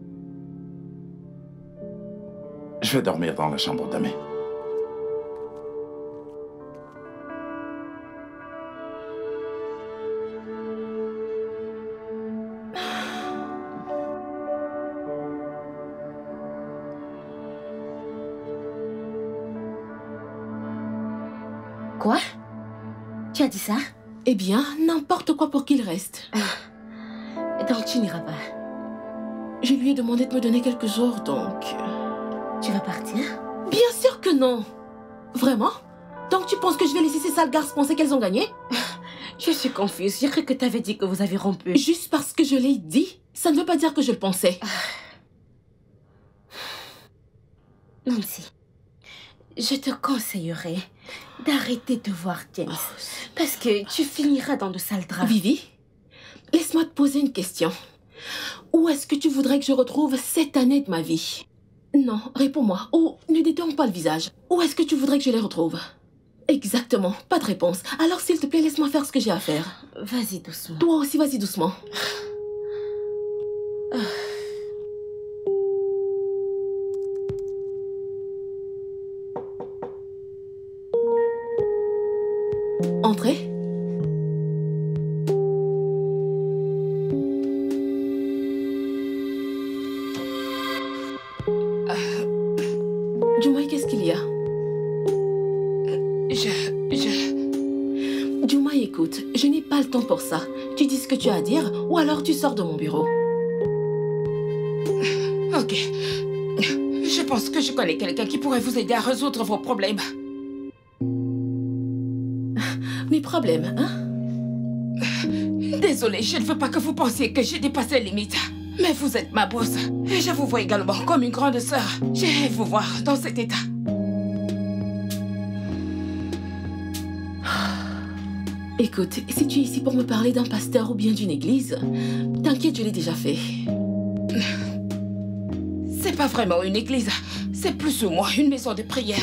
Je vais dormir dans la chambre d'Amé. Quoi? Tu as dit ça? Eh bien, n'importe quoi pour qu'il reste. Donc tu n'iras pas. Je lui ai demandé de me donner quelques jours, donc... Tu vas partir? Bien sûr que non. Vraiment? Donc tu penses que je vais laisser ces sales garces penser qu'elles ont gagné? Je suis confuse. J'ai cru que tu avais dit que vous avez rompu. Juste parce que je l'ai dit, ça ne veut pas dire que je le pensais. Nancy, je te conseillerais d'arrêter de voir James. Parce que tu finiras dans de sales draps. Vivi, laisse-moi te poser une question. Où est-ce que tu voudrais que je retrouve cette année de ma vie? Non, réponds-moi. Ou ne détourne pas le visage. Où est-ce que tu voudrais que je les retrouve? Exactement, pas de réponse. Alors s'il te plaît, laisse-moi faire ce que j'ai à faire. Vas-y doucement. Toi aussi, vas-y doucement. Entrez. Juma, qu'est-ce qu'il y a? Juma, écoute, je n'ai pas le temps pour ça. Tu dis ce que tu as à dire, ou alors tu sors de mon bureau. Ok. Je pense que je connais quelqu'un qui pourrait vous aider à résoudre vos problèmes. Mes problèmes, hein? Désolée, je ne veux pas que vous pensiez que j'ai dépassé les limites. Mais vous êtes ma boss. Et je vous vois également comme une grande sœur. J'ai vous voir dans cet état. Écoute, si tu es ici pour me parler d'un pasteur ou bien d'une église, t'inquiète, je l'ai déjà fait. C'est pas vraiment une église. C'est plus ou moins une maison de prière.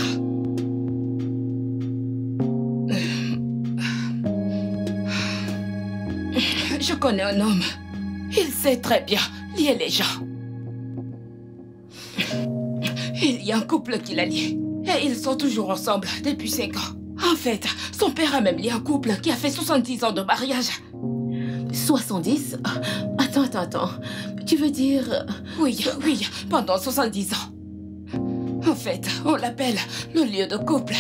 Je connais un homme. Il sait très bien lier les gens. Il y a un couple qui l'a lié. Et ils sont toujours ensemble depuis 5 ans. En fait, son père a même lié un couple qui a fait 70 ans de mariage. 70? Attends. Tu veux dire... Oui, pendant 70 ans. En fait, on l'appelle le lieu de couple.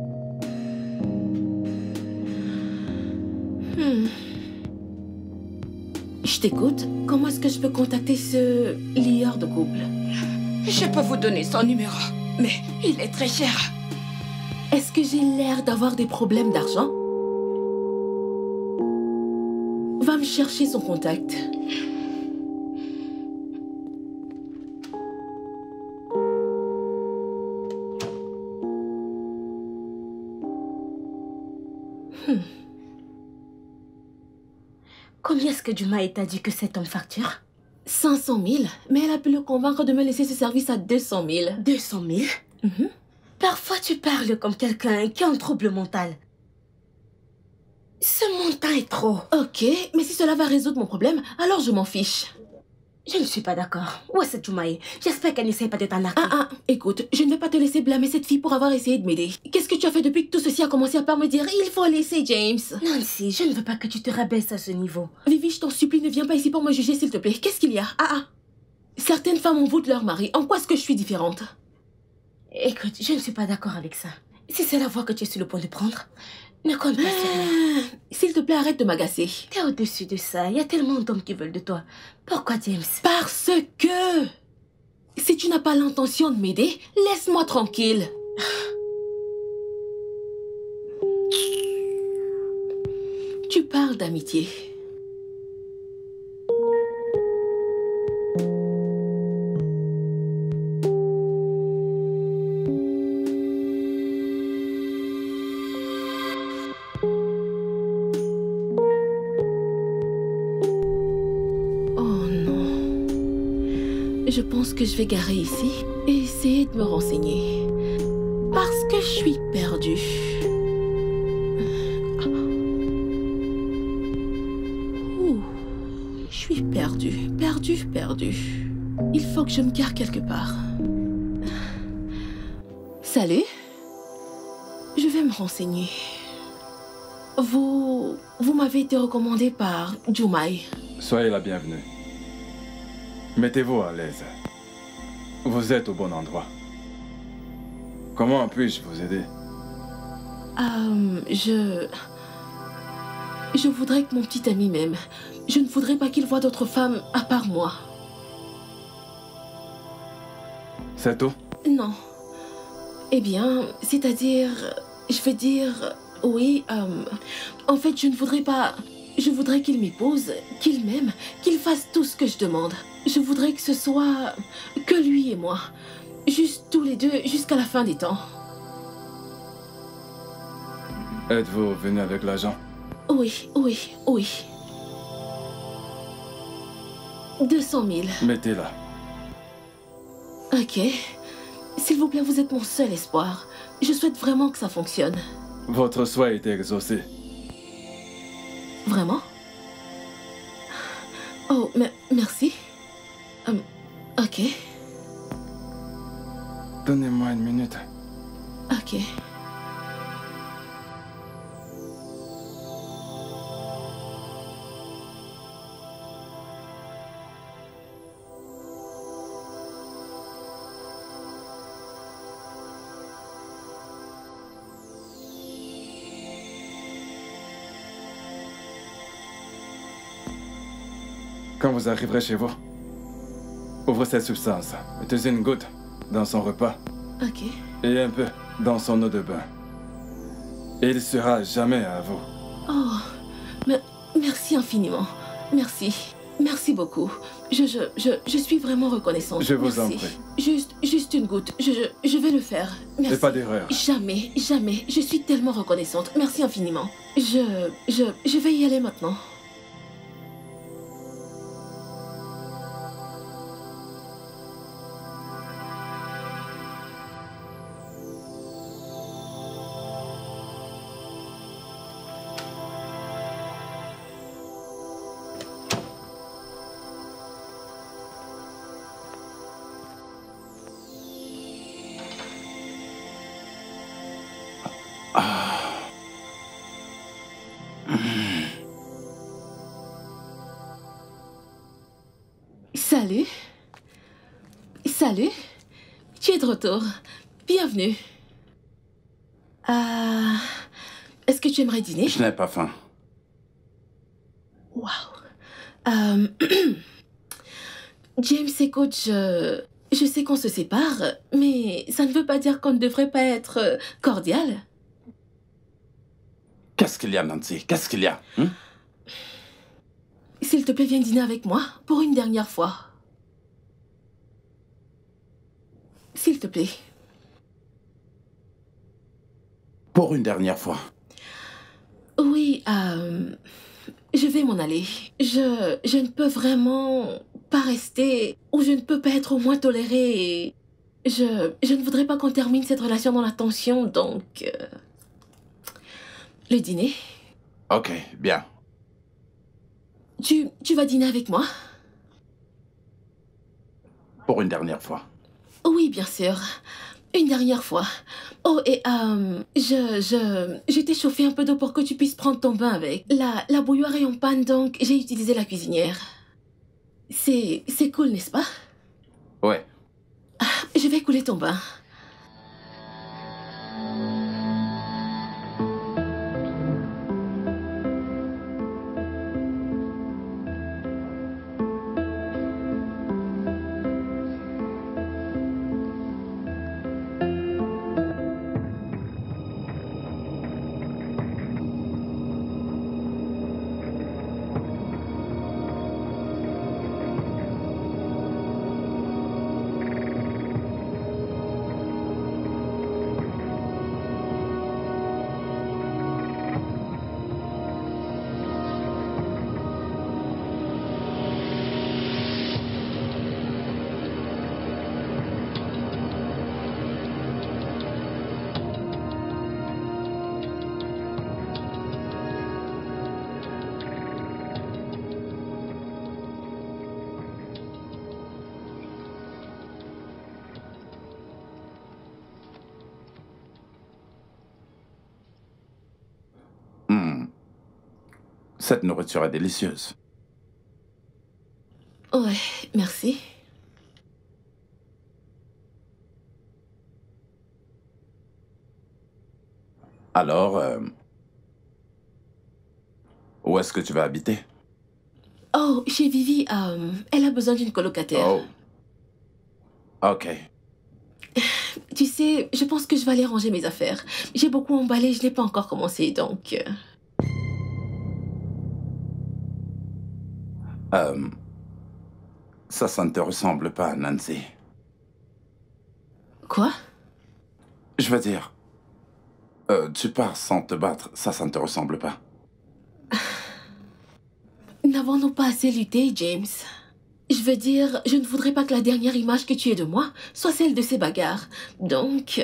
Je t'écoute. Comment est-ce que je peux contacter ce lieur de couple? Je peux vous donner son numéro, mais il est très cher. Est-ce que j'ai l'air d'avoir des problèmes d'argent? Va me chercher son contact. Combien est-ce que Juma t'a dit que cet homme facture? 500 000, mais elle a pu le convaincre de me laisser ce service à 200 000. 200 000? Parfois tu parles comme quelqu'un qui a un trouble mental. Ce montant est trop. Ok, mais si cela va résoudre mon problème, alors je m'en fiche. Je ne suis pas d'accord. Où est cette Jumae? J'espère qu'elle n'essaie pas de t'arnaquer. Écoute, je ne vais pas te laisser blâmer cette fille pour avoir essayé de m'aider. Qu'est-ce que tu as fait depuis que tout ceci a commencé à part me dire il faut laisser James? Nancy, je ne veux pas que tu te rabaisses à ce niveau. Vivi, je t'en supplie, ne viens pas ici pour me juger, s'il te plaît. Qu'est-ce qu'il y a? Certaines femmes envoûtent leur mari. En quoi est-ce que je suis différente? Écoute, je ne suis pas d'accord avec ça. Si c'est la voie que tu es sur le point de prendre, ne compte pas sur moi. S'il te plaît, arrête de m'agacer. T'es au-dessus de ça. Il y a tellement d'hommes qui veulent de toi. Pourquoi, James? Parce que... Si tu n'as pas l'intention de m'aider, laisse-moi tranquille. Tu parles d'amitié. Je pense que je vais garer ici et essayer de me renseigner. Parce que je suis perdue. Ouh, je suis perdue. Il faut que je me gare quelque part. Salut. Je vais me renseigner. Vous m'avez été recommandé par Jumae. Soyez la bienvenue. Mettez-vous à l'aise. Vous êtes au bon endroit. Comment puis-je vous aider? Je voudrais que mon petit ami m'aime. Je ne voudrais pas qu'il voie d'autres femmes à part moi. C'est tout? Non. Eh bien, c'est-à-dire... Je vais dire... Oui, en fait, je ne voudrais pas... Je voudrais qu'il m'épouse, qu'il m'aime, qu'il fasse tout ce que je demande. Je voudrais que ce soit que lui et moi. Juste tous les deux, jusqu'à la fin des temps. Êtes-vous venu avec l'argent? Oui. 200 000. Mettez-la. Ok. S'il vous plaît, vous êtes mon seul espoir. Je souhaite vraiment que ça fonctionne. Votre souhait a été exaucé. Vraiment? Oh, merci. Ok. Donnez-moi une minute. Ok. Quand vous arriverez chez vous, ouvrez cette substance. Mettez une goutte dans son repas. Ok. Et un peu dans son eau de bain. Et il sera jamais à vous. Oh, merci infiniment. Merci. Merci beaucoup. Je suis vraiment reconnaissante. Je vous en prie. Juste une goutte. Je vais le faire. Merci. Et pas d'erreur. Jamais. Je suis tellement reconnaissante. Merci infiniment. Je vais y aller maintenant. Salut. Tu es de retour. Bienvenue. Est-ce que tu aimerais dîner? Je n'ai pas faim. Waouh. James, écoute, je sais qu'on se sépare, mais ça ne veut pas dire qu'on ne devrait pas être cordial. Qu'est-ce qu'il y a, Nancy? Qu'est-ce qu'il y a? S'il te plaît, viens dîner avec moi pour une dernière fois. S'il te plaît. Pour une dernière fois. Oui, je vais m'en aller. Je ne peux vraiment pas rester, ou je ne peux pas être au moins tolérée. Je ne voudrais pas qu'on termine cette relation dans la tension, donc... Le dîner. Ok, bien. Tu vas dîner avec moi? pour une dernière fois. Oui, bien sûr. Une dernière fois. Oh, et je t'ai chauffé un peu d'eau pour que tu puisses prendre ton bain avec. La bouilloire est en panne, donc j'ai utilisé la cuisinière. C'est cool, n'est-ce pas? Ouais. Je vais couler ton bain. Cette nourriture est délicieuse. Ouais, merci. Alors, où est-ce que tu vas habiter? Oh, chez Vivi, elle a besoin d'une colocataire. Oh. Ok. Tu sais, je pense que je vais aller ranger mes affaires. J'ai beaucoup emballé, je n'ai pas encore commencé, donc... Ça ne te ressemble pas, Nancy. Quoi? Je veux dire, tu pars sans te battre, ça ne te ressemble pas. N'avons-nous pas assez lutté, James? Je veux dire, je ne voudrais pas que la dernière image que tu aies de moi soit celle de ces bagarres. Donc...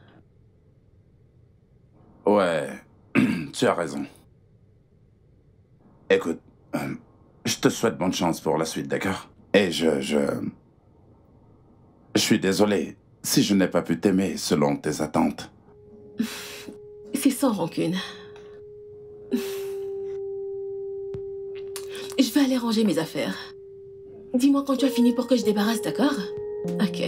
Ouais, tu as raison. Écoute, je te souhaite bonne chance pour la suite, d'accord? Et je suis désolé si je n'ai pas pu t'aimer selon tes attentes. C'est sans rancune. Je vais aller ranger mes affaires. Dis-moi quand tu as fini pour que je débarrasse, d'accord? Ok.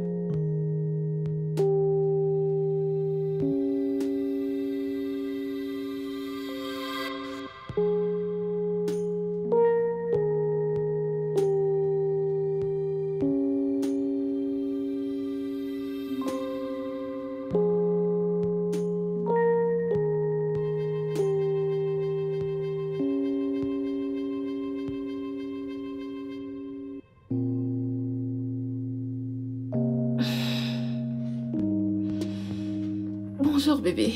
Bonjour, bébé.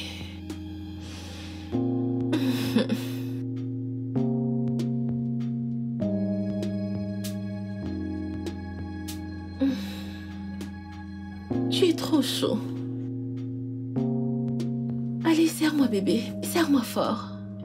Tu es trop chaud. Allez, serre-moi, bébé. Serre-moi fort.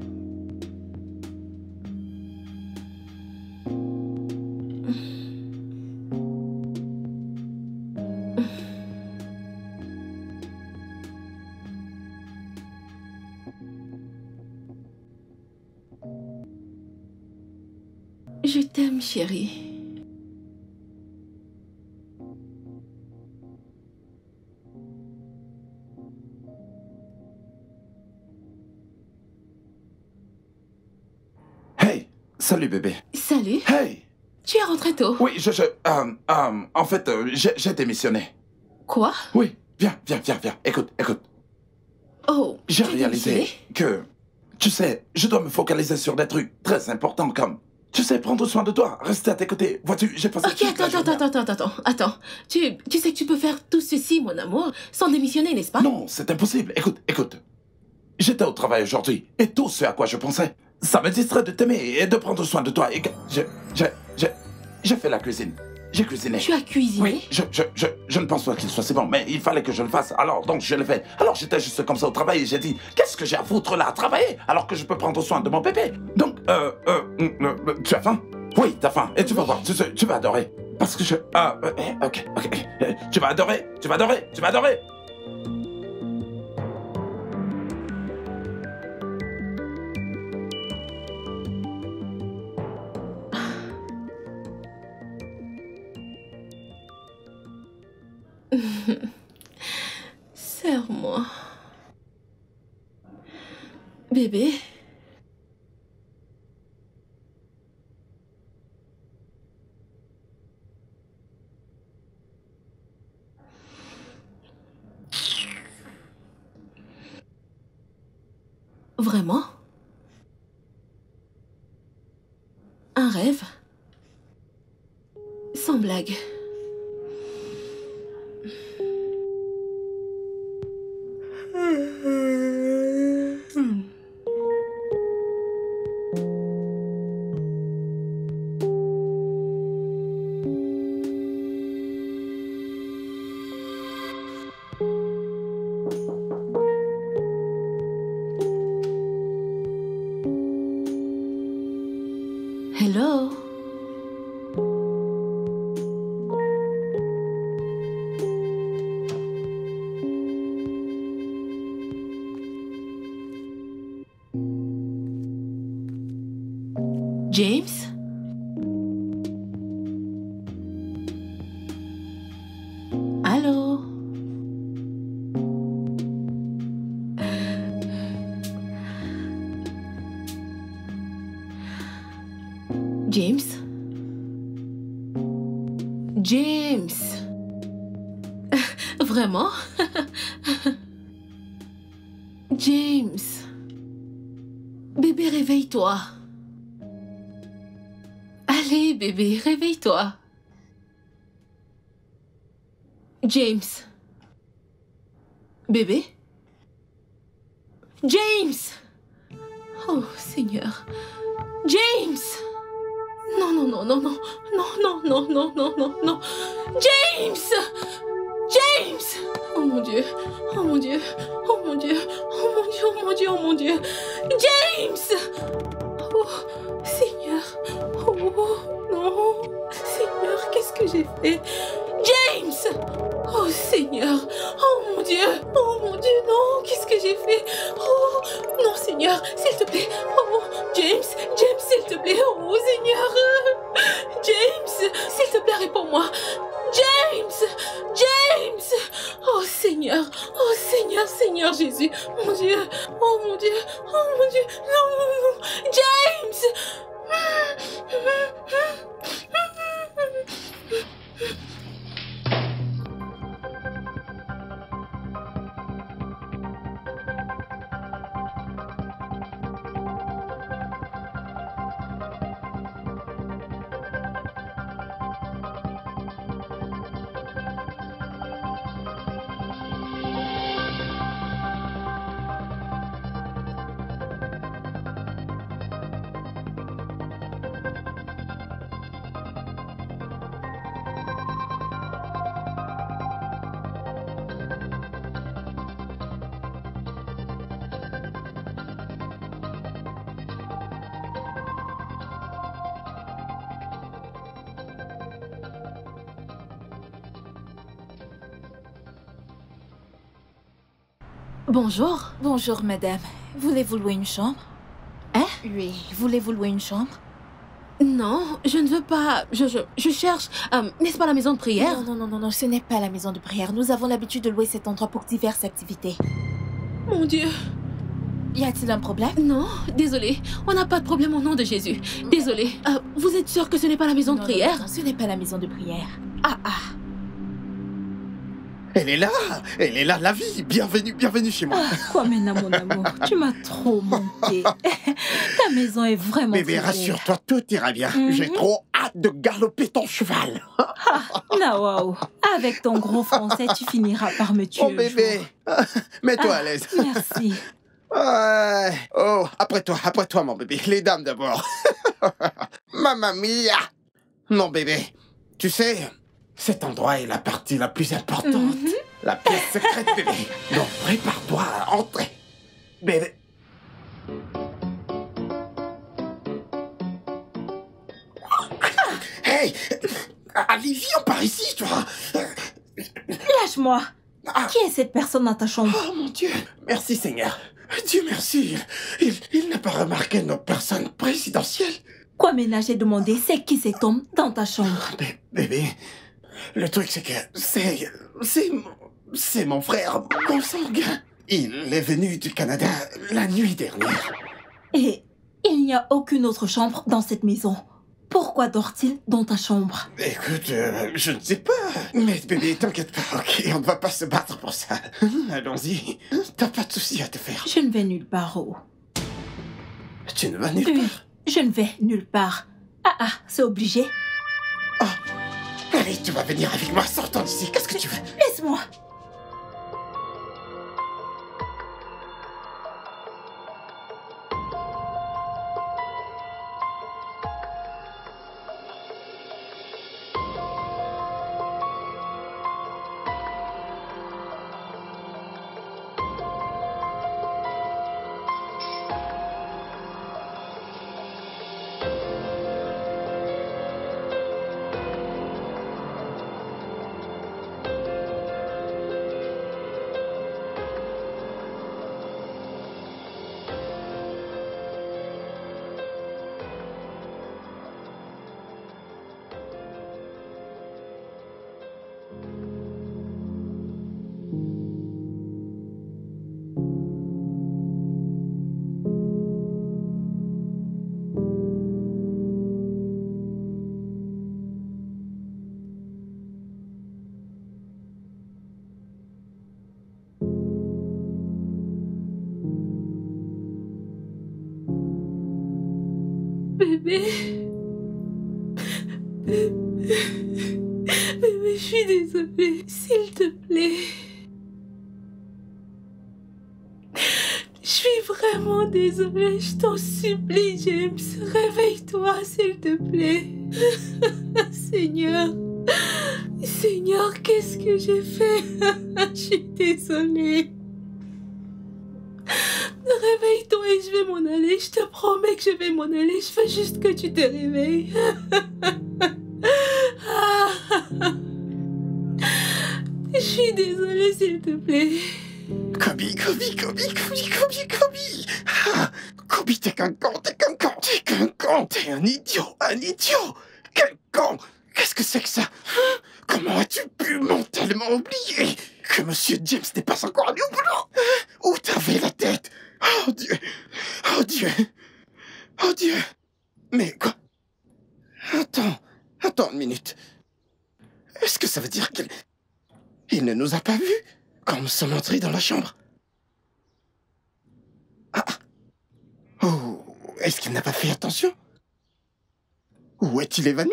Je t'aime, chérie. Hey, salut bébé. Salut. Hey. Tu es rentré tôt. Oui, en fait, j'ai démissionné. Quoi? Oui, viens. Écoute. Oh, J'ai tu as réalisé démissionné? que, tu sais, je dois me focaliser sur des trucs très importants comme, tu sais, prendre soin de toi, rester à tes côtés. Vois-tu, j'ai passé Ok, toute la journée... attends. Tu sais que tu peux faire tout ceci, mon amour, sans démissionner, n'est-ce pas? Non, c'est impossible. Écoute. J'étais au travail aujourd'hui, et tout ce à quoi je pensais, ça me distrait de t'aimer et de prendre soin de toi. Et que j'ai fait la cuisine. J'ai cuisiné. Tu as cuisiné? Oui, je ne pense pas qu'il soit si bon, mais il fallait que je le fasse. Alors, donc, je l'ai fait. Alors, j'étais juste comme ça au travail et j'ai dit, qu'est-ce que j'ai à foutre là à travailler alors que je peux prendre soin de mon bébé? Donc, tu as faim? Oui, t'as faim. Et tu vas voir, tu vas adorer. Parce que je... Ah, ok. Tu vas adorer. Serre-moi. Bébé. Vraiment? Un rêve? Sans blague. Hello? James? Allô? James? James? Vraiment? James? Bébé, réveille-toi. Allez, bébé, réveille-toi. James? Bébé? James! Oh, Seigneur. James! Non, non, non, non, non, non, non, non, non, non, non, non. James! James! Oh mon Dieu, oh mon Dieu, oh mon Dieu, oh mon Dieu, oh mon Dieu, oh mon Dieu. James! Oh, Seigneur. Oh, non. Seigneur, qu'est-ce que j'ai fait? James! Oh, Seigneur. Oh mon Dieu, non. Qu'est-ce que j'ai fait? Oh, non, Seigneur, s'il te plaît. Oh, James, s'il te plaît. Oh, Seigneur. James, s'il te plaît, réponds-moi. James! Oh, Seigneur Jésus. Mon Dieu, oh mon Dieu, non. James! Bonjour. Bonjour, madame. Voulez-vous louer une chambre? Hein? Oui, voulez-vous louer une chambre? Non, je ne veux pas. Je cherche. N'est-ce pas la maison de prière? Non, ce n'est pas la maison de prière. Nous avons l'habitude de louer cet endroit pour diverses activités. Mon Dieu. Y a-t-il un problème? Non, désolé. On n'a pas de problème au nom de Jésus. Désolé. Vous êtes sûr que ce n'est pas la maison de prière? Non, ce n'est pas la maison de prière. Ah. Elle est là, la vie. Bienvenue chez moi. Quoi maintenant, mon amour? Tu m'as trop manqué. Ta maison est vraiment... Bébé, rassure-toi, tout ira bien. J'ai trop hâte de galoper ton cheval. Nawao, avec ton gros français, tu finiras par me tuer. Oh bébé, mets-toi à l'aise. Merci. Oh, après toi, mon bébé. Les dames d'abord. Mamma mia. Mon bébé, tu sais... Cet endroit est la partie la plus importante. La pièce secrète, bébé. Donc, prépare-toi à entrer. Bébé. Hey! Allez, viens par ici, toi. Lâche-moi. Qui est cette personne dans ta chambre? Oh mon Dieu. Merci Seigneur. Dieu merci. Il n'a pas remarqué nos personnes présidentielles. Kwame n'a j'ai demandé c'est qui cet homme dans ta chambre. Mais, bébé, le truc c'est que c'est mon frère consanguin. Il est venu du Canada la nuit dernière. Et il n'y a aucune autre chambre dans cette maison. Pourquoi dort-il dans ta chambre? Écoute, je ne sais pas. Mais bébé, t'inquiète pas, ok? On ne va pas se battre pour ça. Allons-y. T'as pas de soucis à te faire. Je ne vais nulle part, oh. Tu ne vas nulle Oui, part? je ne vais nulle part. Ah, c'est obligé. Oh, allez, tu vas venir avec moi, sortons d'ici. Qu'est-ce que tu veux? Laisse-moi. Bébé, je suis désolée, s'il te plaît. Je suis vraiment désolée, je t'en supplie, James. Réveille-toi, s'il te plaît. Seigneur, qu'est-ce que j'ai fait? Je suis désolée. Réveille-toi et je vais m'en aller. Je te promets que je vais m'en aller. Je veux juste que tu te réveilles. Je suis désolée, s'il te plaît. Kobe. Ah, Kobe, t'es qu'un con. T'es un idiot. Quel con. Qu'est-ce que c'est que ça? Comment as-tu pu mentalement oublier que Monsieur James n'est pas encore allé au boulot? Où t'avais la tête? Oh Dieu. Mais quoi? Attends une minute. Est-ce que ça veut dire qu'il ne nous a pas vus quand nous sommes entrés dans la chambre? Oh, est-ce qu'il n'a pas fait attention? Ou est-il évanoui?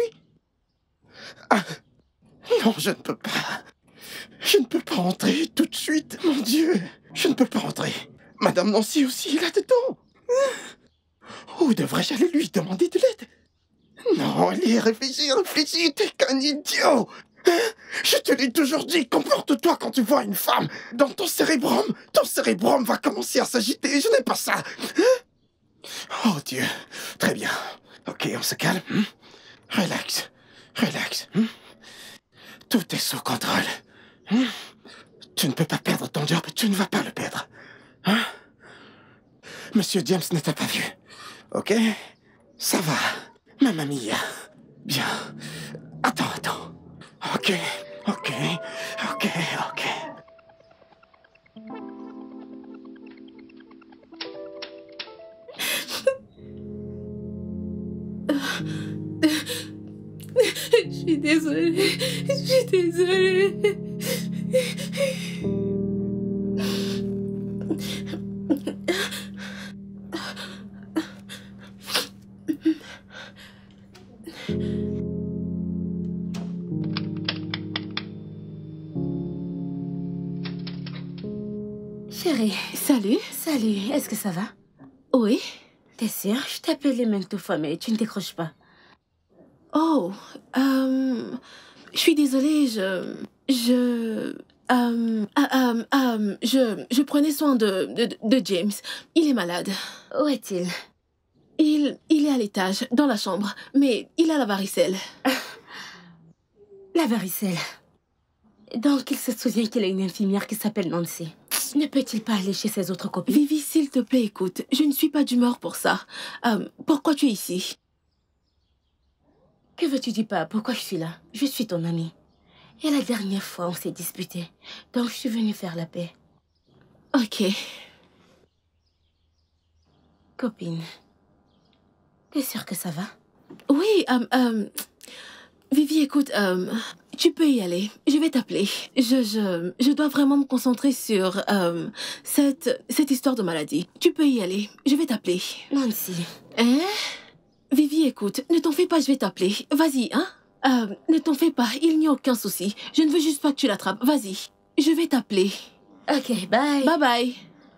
Non, je ne peux pas. Je ne peux pas entrer tout de suite, mon Dieu. Je ne peux pas entrer. Madame Nancy aussi est là-dedans. Où devrais-je aller lui demander de l'aide? Non, allez, réfléchis, t'es qu'un idiot. Je te l'ai toujours dit, comporte-toi quand tu vois une femme. Dans ton cérébrum va commencer à s'agiter, je n'ai pas ça. Oh Dieu, très bien. Ok, on se calme. Relax. Tout est sous contrôle. Tu ne peux pas perdre ton job, tu ne vas pas le perdre. Monsieur James ne t'a pas vu. Ok? Ça va. Mamma mia. Bien. Attends. Ok. Je suis désolée. Chérie. Salut. Est-ce que ça va? Oui. T'es sûre? Je t'appelle les maintes fois, mais tu ne décroches pas. Oh, je suis désolée, je prenais soin de James. Il est malade. Où est-il? Il est à l'étage, dans la chambre, mais il a la varicelle. La varicelle. Donc, il se souvient qu'il a une infirmière qui s'appelle Nancy. Ne peut-il pas aller chez ses autres copines? Vivi, s'il te plaît, écoute. Je ne suis pas d'humeur pour ça. Pourquoi tu es ici? Que veux-tu dire pas? Pourquoi je suis là? Je suis ton amie. Et la dernière fois, on s'est disputé. Donc, je suis venue faire la paix. Ok. Copine, t'es sûre que ça va? Oui, Vivi, écoute, tu peux y aller. Je vais t'appeler. Je dois vraiment me concentrer sur cette histoire de maladie. Tu peux y aller. Je vais t'appeler. Nancy. Hein? Vivi, écoute, ne t'en fais pas, je vais t'appeler. Vas-y, hein? Ne t'en fais pas, il n'y a aucun souci. Je ne veux juste pas que tu l'attrapes. Vas-y, je vais t'appeler. Ok, bye. Bye bye.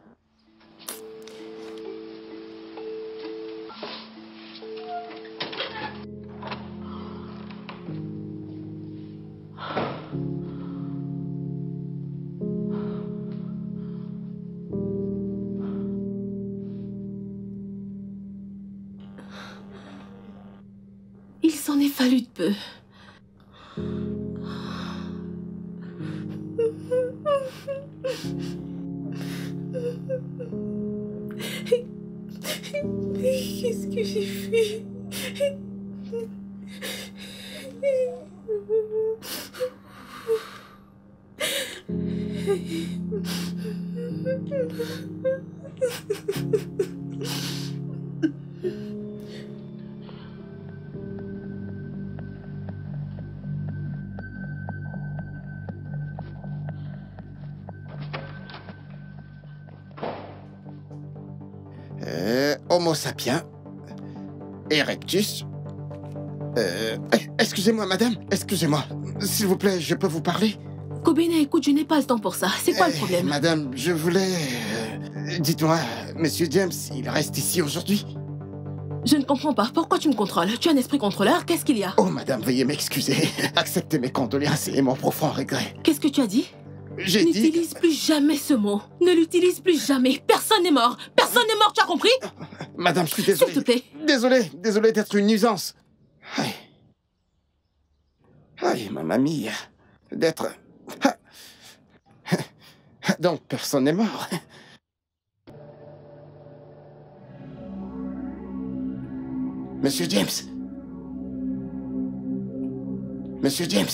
Il s'en est fallu de peu. Qu'est-ce que j'ai fait? Homo sapiens. Erectus. Excusez-moi, madame. Excusez-moi. S'il vous plaît, je peux vous parler? Kobena, écoute, je n'ai pas le temps pour ça. C'est quoi le problème? Madame, je voulais... dites-moi, Monsieur James, il reste ici aujourd'hui? Je ne comprends pas. Pourquoi tu me contrôles? Tu as un esprit contrôleur? Qu'est-ce qu'il y a? Oh, madame, veuillez m'excuser. Acceptez mes condoléances et mon profond regret. Qu'est-ce que tu as dit? J'ai dit... N'utilise plus jamais ce mot. Ne l'utilise plus jamais. Personne n'est mort. Personne n'est mort, tu as compris? Madame, je suis désolé. S'il te plaît. Désolé d'être une nuisance. Aïe, ma mamie, d'être... Donc, personne n'est mort. Monsieur James. Monsieur James.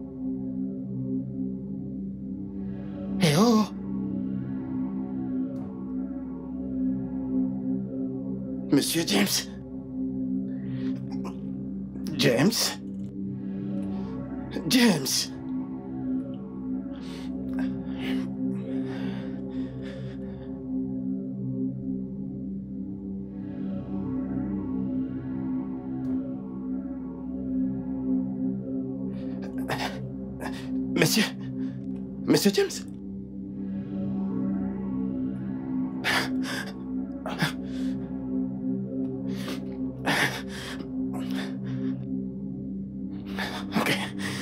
Eh oh! Monsieur James. James. James. Monsieur James? Ok.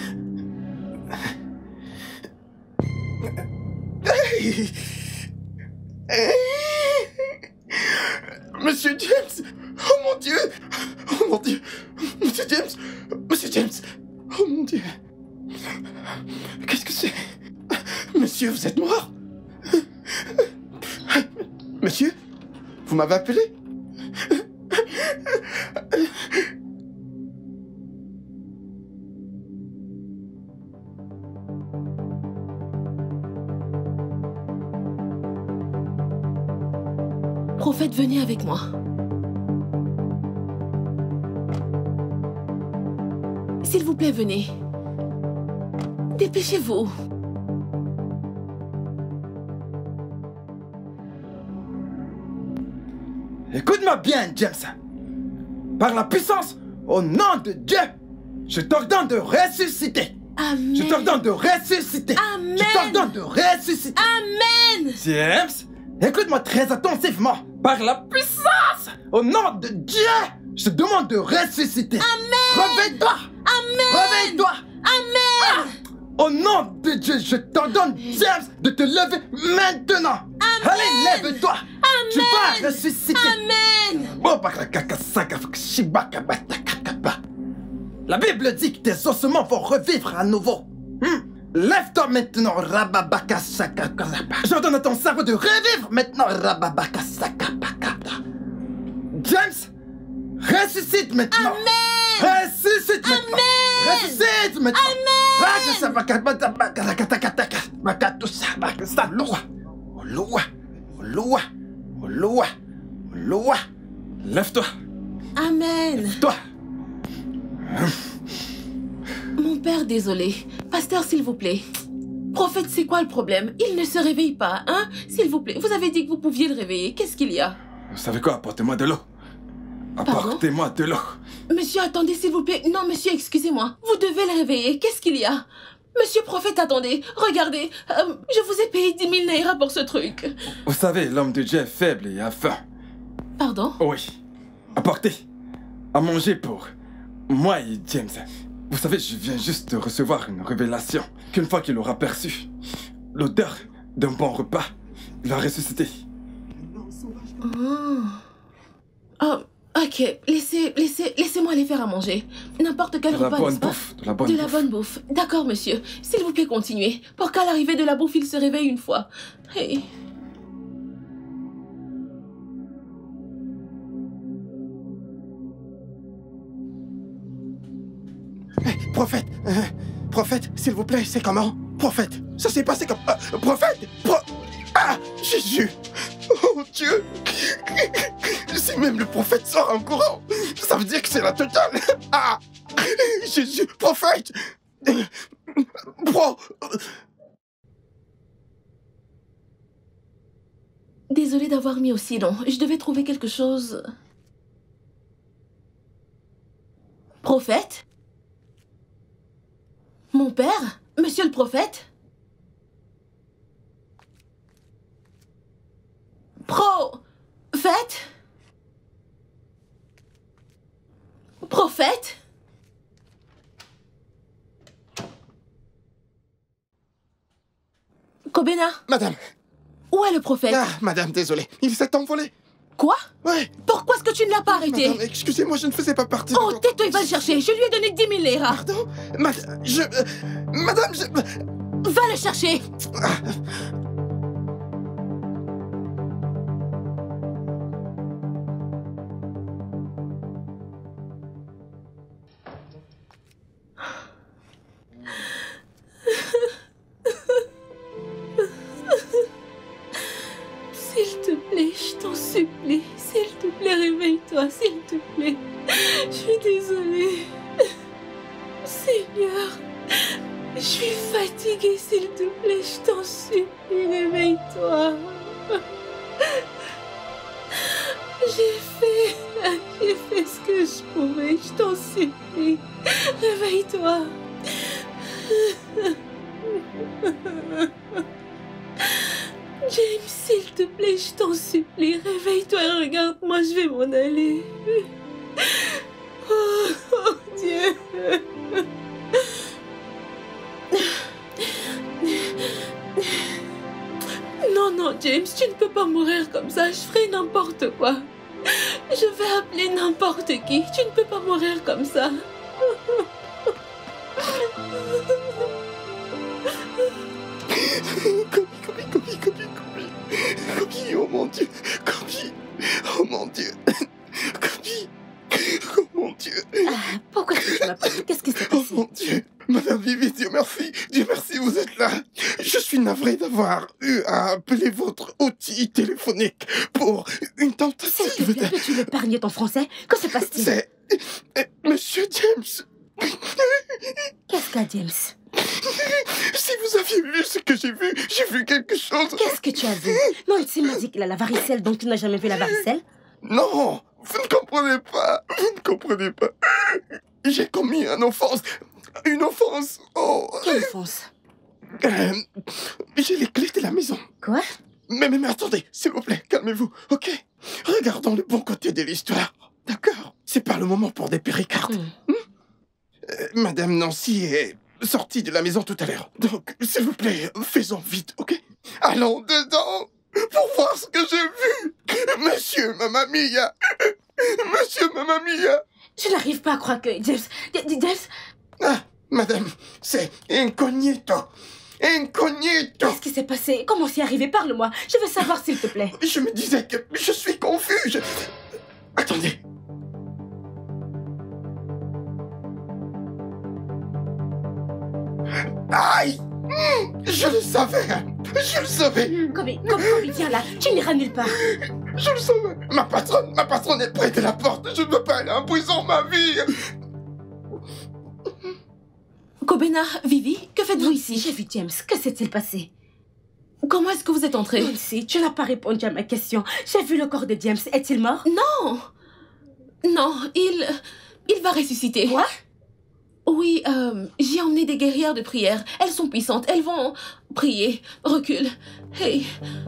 Monsieur James! Oh mon Dieu! Oh mon Dieu! Monsieur James! Monsieur James! Oh mon Dieu! Qu'est-ce que c'est? Monsieur, vous êtes mort? Monsieur? Vous m'avez appelé? Prophète, venez avec moi. S'il vous plaît, venez. Dépêchez-vous. Écoute-moi bien, James. Par la puissance, au nom de Dieu, je t'ordonne de ressusciter. Amen. Je t'ordonne de ressusciter. Amen. Je t'ordonne de ressusciter. Amen. James, écoute-moi très attentivement. Par la puissance, au nom de Dieu, je te demande de ressusciter. Amen. Réveille-toi. Amen. Réveille-toi. Amen. Au nom de Dieu, je t'ordonne, James, de te lever maintenant. Amen. Allez, lève-toi. Amen. Tu vas ressusciter. Amen. La Bible dit que tes ossements vont revivre à nouveau. Lève-toi maintenant, Rababaka Sakakarapa. J'ordonne à ton cerveau de revivre maintenant, Rababaka Sakapakata. James, ressuscite maintenant. Amen. Ressuscite maintenant. Amen. Ressuscite maintenant. Amen. Lève-toi. Amen. Toi. Mon père, désolé. Pasteur, s'il vous plaît. Prophète, c'est quoi le problème? Il ne se réveille pas, hein? S'il vous plaît, vous avez dit que vous pouviez le réveiller. Qu'est-ce qu'il y a? Vous savez quoi? Apportez-moi de l'eau. Apportez-moi de l'eau. Monsieur, attendez, s'il vous plaît. Non, monsieur, excusez-moi. Vous devez le réveiller. Qu'est-ce qu'il y a? Monsieur prophète, attendez. Regardez. Je vous ai payé 10 000 naira pour ce truc. Vous savez, l'homme de Dieu est faible et a faim. Pardon? Oui. Apportez à manger pour moi et James. Vous savez, je viens juste de recevoir une révélation qu'une fois qu'il aura perçu l'odeur d'un bon repas, il va ressusciter. Oh, ok. Laissez-moi les faire à manger. N'importe quel repas, n'est-ce pas? De la bonne bouffe. De la bonne bouffe. D'accord, monsieur. S'il vous plaît, continuez. Pour qu'à l'arrivée de la bouffe, il se réveille une fois. Hey. Prophète, prophète, s'il vous plaît, c'est comment? Prophète, ça s'est passé comme... prophète, ah, Jésus! Oh Dieu! Si même le prophète sort en courant, ça veut dire que c'est la totale! Ah! Jésus, prophète! Désolée d'avoir mis aussi long. Je devais trouver quelque chose... Prophète? Mon père? Monsieur le prophète? Prophète? Prophète? Kobena? Madame! Où est le prophète? Ah, madame, désolé, il s'est envolé. Quoi? Ouais. Pourquoi est-ce que tu ne l'as pas arrêté? Madame, excusez-moi, je ne faisais pas partie Oh, tais-toi, il va le chercher. Je lui ai donné 10 000 naira. Pardon? Madame, je... Va le chercher. S'il te plaît, je t'en supplie. S'il te plaît, réveille-toi, s'il te plaît. Je suis désolée. Seigneur, je suis fatiguée, s'il te plaît, je t'en supplie, réveille-toi. J'ai fait ce que je pouvais, je t'en supplie. Réveille-toi. James, s'il te plaît, je t'en supplie, réveille-toi et regarde-moi, je vais m'en aller. Oh Dieu. Non, James, tu ne peux pas mourir comme ça, je ferai n'importe quoi. Je vais appeler n'importe qui, tu ne peux pas mourir comme ça. Kobi, oh mon Dieu, Kobi, oh mon Dieu, Kobi, oh mon Dieu. Pourquoi tu m'as pas dit? Qu'est-ce qui s'est passé? Oh mon Dieu, Madame Vivi, Dieu merci, vous êtes là. Je suis navré d'avoir eu à appeler votre outil téléphonique pour une tentative. S'il te plaît, peux-tu m'épargner ton français? Que se passe-t-il? C'est... Monsieur James. Qu'est-ce qu'a James? Si vous aviez vu ce que j'ai vu quelque chose. Qu'est-ce que tu as vu? Nancy m'a dit qu'il a la varicelle, donc tu n'as jamais vu la varicelle? Non, vous ne comprenez pas. J'ai commis une offense. Oh. Quelle offense? J'ai les clés de la maison. Quoi? Mais attendez, s'il vous plaît, calmez-vous, ok? Regardons le bon côté de l'histoire, d'accord? C'est pas le moment pour des péricardes. Madame Nancy est sortie de la maison tout à l'heure. Donc, s'il vous plaît, faisons vite, ok? Allons dedans pour voir ce que j'ai vu. Monsieur Mamma Mia. Je n'arrive pas à croire que James... James... Ah, madame, c'est incognito. Incognito. Qu'est-ce qui s'est passé? Comment c'est arrivé? Parle-moi. Je veux savoir, s'il te plaît. Je me disais que je suis confus. Attendez. Aïe! Je le savais! Je le savais! Kobe, viens là. Tu n'iras nulle part. Je le savais! Ma patronne est près de la porte. Je ne veux pas aller en prison, ma vie! Kobena, Vivi, que faites-vous ici? J'ai vu James. Que s'est-il passé? Comment est-ce que vous êtes entrée? Nancy, tu n'as pas répondu à ma question. J'ai vu le corps de James. Est-il mort? Non! Non, il va ressusciter. Quoi? Oui, j'ai emmené des guerrières de prière. Elles sont puissantes. Elles vont prier. Recule. Hey.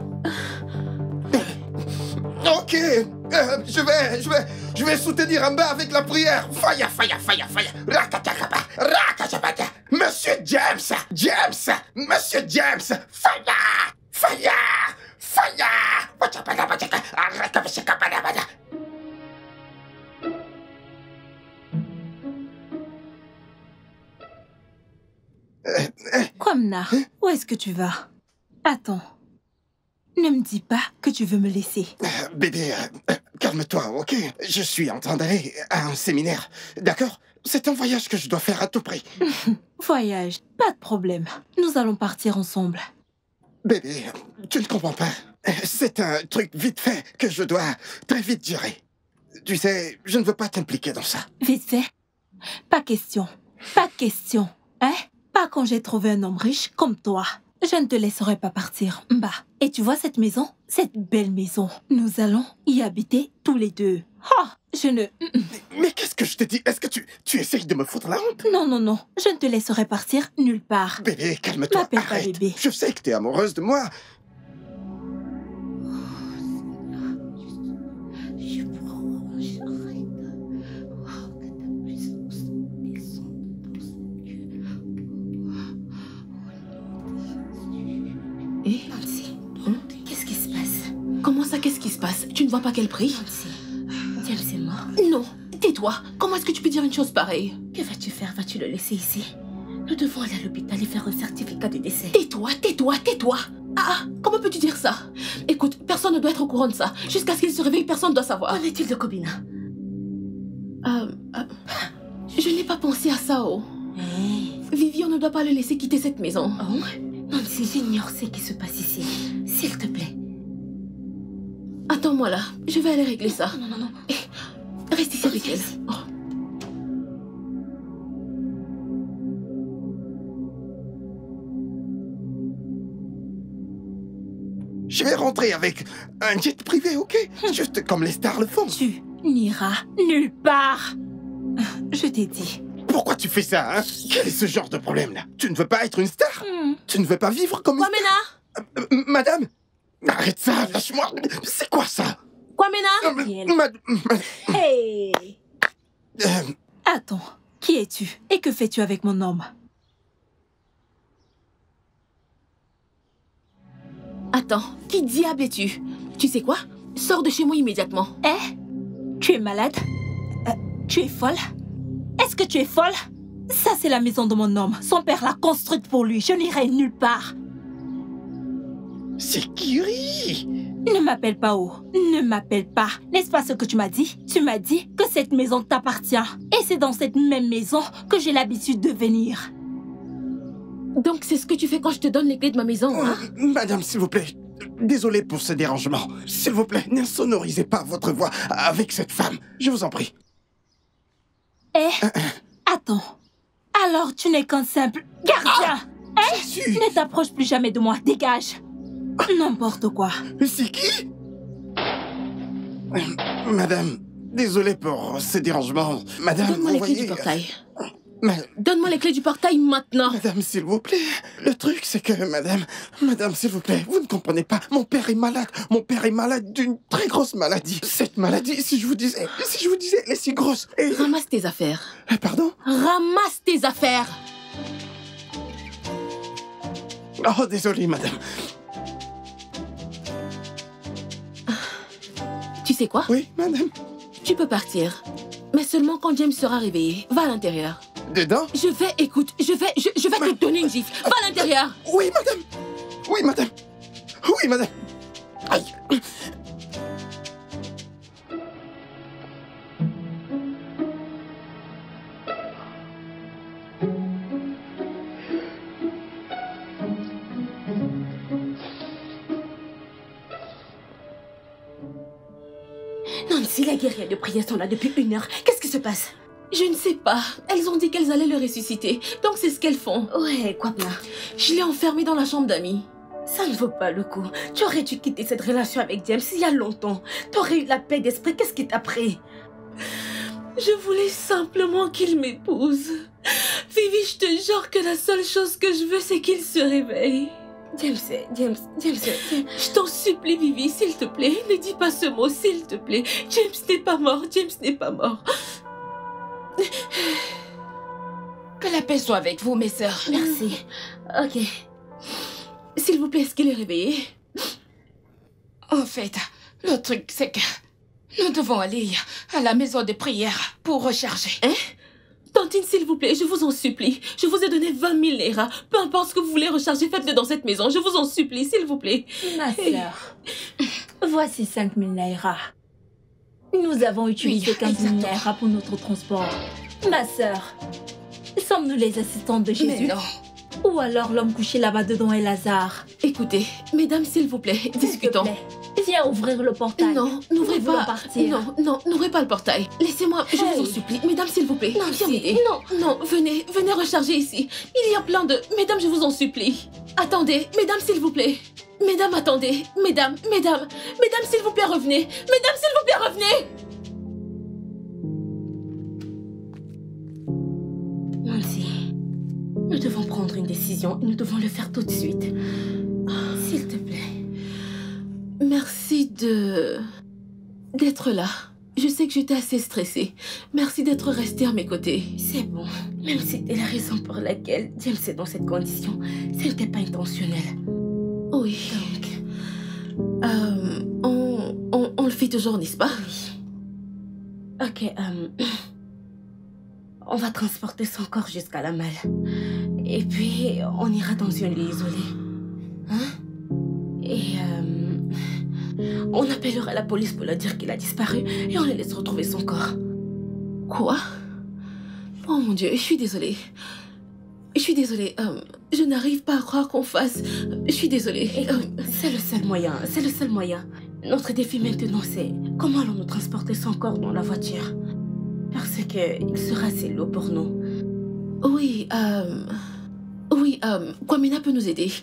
Ok, je vais soutenir en bas avec la prière. Faya, faya, faya, faya. Rakachakaba, rakachabata. Monsieur James, Monsieur James, faya, faya, faya. Wachapata, wachaka, rakabashakabada. Kwamna, où est-ce que tu vas? Attends. Ne me dis pas que tu veux me laisser. Bébé, calme-toi, ok? Je suis en train d'aller à un séminaire, d'accord? C'est un voyage que je dois faire à tout prix. Voyage, pas de problème. Nous allons partir ensemble. Bébé, tu ne comprends pas. C'est un truc vite fait que je dois très vite gérer. Tu sais, je ne veux pas t'impliquer dans ça. Vite fait? Pas question. Pas question. Hein? Pas quand j'ai trouvé un homme riche comme toi. Je ne te laisserai pas partir, Mba. Et tu vois cette maison? Cette belle maison. Nous allons y habiter tous les deux. Ah, je ne... Mais qu'est-ce que je te dis? Est-ce que tu essayes de me foutre la honte? Non, non, non. Je ne te laisserai partir nulle part. Bébé, calme-toi, M'appelle pas arrête. bébé. Je sais que t'es amoureuse de moi. Et Nancy, qu'est-ce qui se passe? comment ça, qu'est-ce qui se passe? Tu ne vois pas qu'elle prie? Nancy, James est mort. Non, tais-toi. Comment est-ce que tu peux dire une chose pareille? Que vas-tu faire? Vas-tu le laisser ici? Nous devons aller à l'hôpital et faire un certificat de décès. Tais-toi, tais-toi, tais-toi. Ah, comment peux-tu dire ça? Écoute, personne ne doit être au courant de ça. Jusqu'à ce qu'il se réveille, personne ne doit savoir. Qu'en est-il de Kobena? Je n'ai pas pensé à ça, oh. Hey. Vivi, on ne doit pas le laisser quitter cette maison. Oh? Nancy, j'ignore ce qui se passe ici. S'il te plaît. Attends-moi là, je vais aller régler ça. Non, non, non. Reste ici avec elle. Oh. Je vais rentrer avec un jet privé, ok? Juste comme les stars le font. Tu n'iras nulle part. Je t'ai dit. Pourquoi tu fais ça, hein? Quel est ce genre de problème-là? Tu ne veux pas être une star? Tu ne veux pas vivre comme une Kwamena! star? Madame? Arrête ça, lâche-moi! C'est quoi ça? Kwamena! Hey! Attends, qui es-tu? Et que fais-tu avec mon homme? Attends, qui diable es-tu? Tu sais quoi? Sors de chez moi immédiatement. Eh? Tu es malade? Tu es folle? Est-ce que tu es folle? Ça, c'est la maison de mon homme. Son père l'a construite pour lui. Je n'irai nulle part. C'est Kiri! Ne m'appelle pas haut. Ne m'appelle pas. N'est-ce pas ce que tu m'as dit? Tu m'as dit que cette maison t'appartient. Et c'est dans cette même maison que j'ai l'habitude de venir. Donc c'est ce que tu fais quand je te donne les clés de ma maison, hein? Madame, s'il vous plaît, désolé pour ce dérangement. S'il vous plaît, n'insonorisez pas votre voix avec cette femme. Je vous en prie. Eh? Attends. Alors tu n'es qu'un simple gardien. Jésus! Ne t'approche plus jamais de moi. Dégage. N'importe quoi. C'est qui? Madame, désolé pour ce dérangement. Madame, Donne-moi vous les clés voyez... du portail. Ma- Donne-moi les clés du portail maintenant. Madame, s'il vous plaît. Le truc, c'est que, madame, s'il vous plaît, vous ne comprenez pas. Mon père est malade. Mon père est malade d'une très grosse maladie. Cette maladie, si je vous disais, elle est si grosse. Et... Ramasse tes affaires. Pardon? Ramasse tes affaires. Oh, désolé, madame. Tu sais quoi? Oui, madame. Tu peux partir. Mais seulement quand James sera réveillé. Va à l'intérieur. Dedans? Je vais te donner une gifle. Va à l'intérieur. Oui, madame. Oui, madame. Oui, madame. Aïe. Nancy, la guerrière de prière sont là depuis 1 heure. Qu'est-ce qui se passe? Je ne sais pas. Elles ont dit qu'elles allaient le ressusciter. Donc c'est ce qu'elles font. Ouais, quoi bien? Je l'ai enfermé dans la chambre d'amis. Ça ne vaut pas le coup. Tu aurais dû quitter cette relation avec James il y a longtemps. Tu aurais eu la paix d'esprit. Qu'est-ce qui t'a pris? Je voulais simplement qu'il m'épouse. Vivi, je te jure que la seule chose que je veux, c'est qu'il se réveille. James. Je t'en supplie, Vivi, s'il te plaît. Ne dis pas ce mot, s'il te plaît. James n'est pas mort. James n'est pas mort. Que la paix soit avec vous, mes sœurs. Merci. Ok. S'il vous plaît, est-ce qu'il est réveillé? En fait, le truc, c'est que nous devons aller à la maison de prière pour recharger. Hein? Tantine, s'il vous plaît, je vous en supplie. Je vous ai donné 20 000 Naira. Peu importe ce que vous voulez recharger, faites-le dans cette maison. Je vous en supplie, s'il vous plaît. Ma sœur, voici 5 000 Naira. Nous avons utilisé 15 000 Naira pour notre transport. Ma sœur, sommes-nous les assistantes de Jésus? Mais non. Ou alors l'homme couché là-bas dedans est Lazare? Écoutez, mesdames, s'il vous plaît, discutons. S'il te plaît, viens ouvrir le portail. Non, n'ouvrez Nous voulons pas. partir. Non, n'ouvrez pas le portail. Laissez-moi, je vous en supplie. Mesdames, s'il vous plaît. Non, viens m'aider. Non, venez recharger ici. Il y a plein de... Mesdames, je vous en supplie. Attendez, mesdames, s'il vous plaît. Mesdames, attendez. Mesdames, s'il vous plaît, revenez. Mesdames, s'il vous plaît, revenez. Nancy, nous devons prendre une décision et nous devons le faire tout de suite. S'il te plaît. Merci d'être là. Je sais que j'étais assez stressée. Merci d'être resté à mes côtés. C'est bon. Même si c'était la raison pour laquelle James est dans cette condition, ce n'était pas intentionnel. Oui. Donc, on le fait toujours, n'est-ce pas? Oui. Ok, on va transporter son corps jusqu'à la malle. Et puis, on ira dans un lieu isolé. Hein? Et on appellera la police pour leur dire qu'il a disparu et on les laisse retrouver son corps. Quoi? Oh mon Dieu, je suis désolée. Je n'arrive pas à croire qu'on fasse... Je suis désolée. C'est le seul moyen. Notre défi maintenant, c'est comment allons-nous transporter son corps dans la voiture? Parce que il sera assez lourd pour nous. Oui, Kwamina peut nous aider.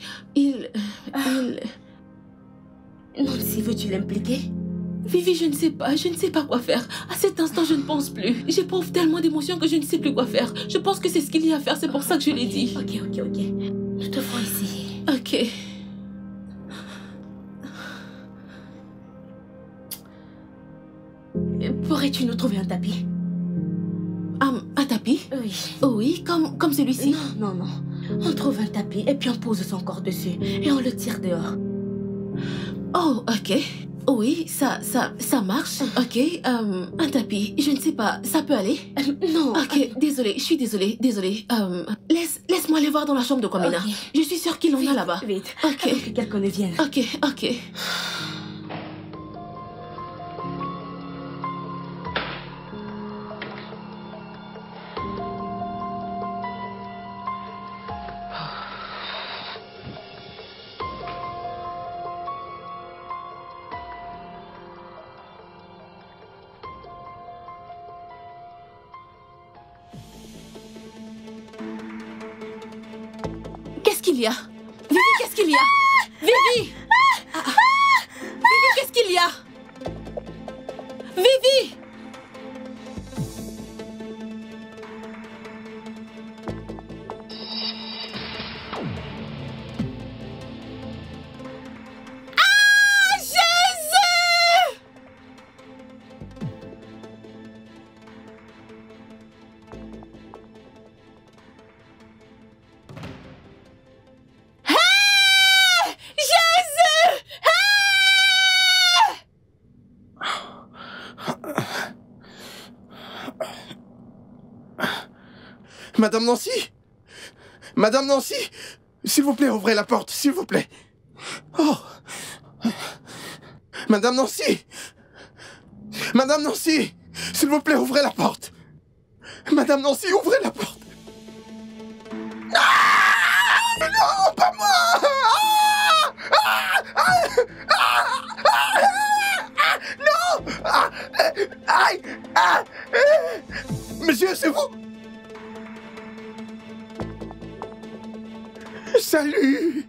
Nancy, veux-tu l'impliquer? Vivi, je ne sais pas quoi faire. À cet instant, je ne pense plus. J'éprouve tellement d'émotions que je ne sais plus quoi faire. Je pense que c'est ce qu'il y a à faire, c'est pour ça que je l'ai dit. Ok. Nous devons essayer. Ok. Pourrais-tu nous trouver un tapis? Un tapis? Oui. Oh oui, comme celui-ci? Non. On trouve un tapis et puis on pose son corps dessus et on le tire dehors. Oh, ok. Oui, ça marche. Ok, un tapis, je ne sais pas, ça peut aller? Non. Ok, désolée, je suis désolée. Laisse-moi aller voir dans la chambre de Kwamina. Okay. Je suis sûre qu'il en a là-bas. Vite. Ok. Avant que quelqu'un ne vienne. Ok. Qu'est-ce qu'il y a? Vivi, qu'est-ce qu'il y a? Vivi! Vivi, qu'est-ce qu'il y a? Vivi! Madame Nancy? Madame Nancy? S'il vous plaît, ouvrez la porte, s'il vous plaît. Oh! Madame Nancy! Madame Nancy! S'il vous plaît, ouvrez la porte! Madame Nancy, ouvrez la porte! Ah! Non, pas moi! Ah! Ah! Ah! Ah! Non! Ah! Aïe! Ah! Monsieur, c'est vous? Salut!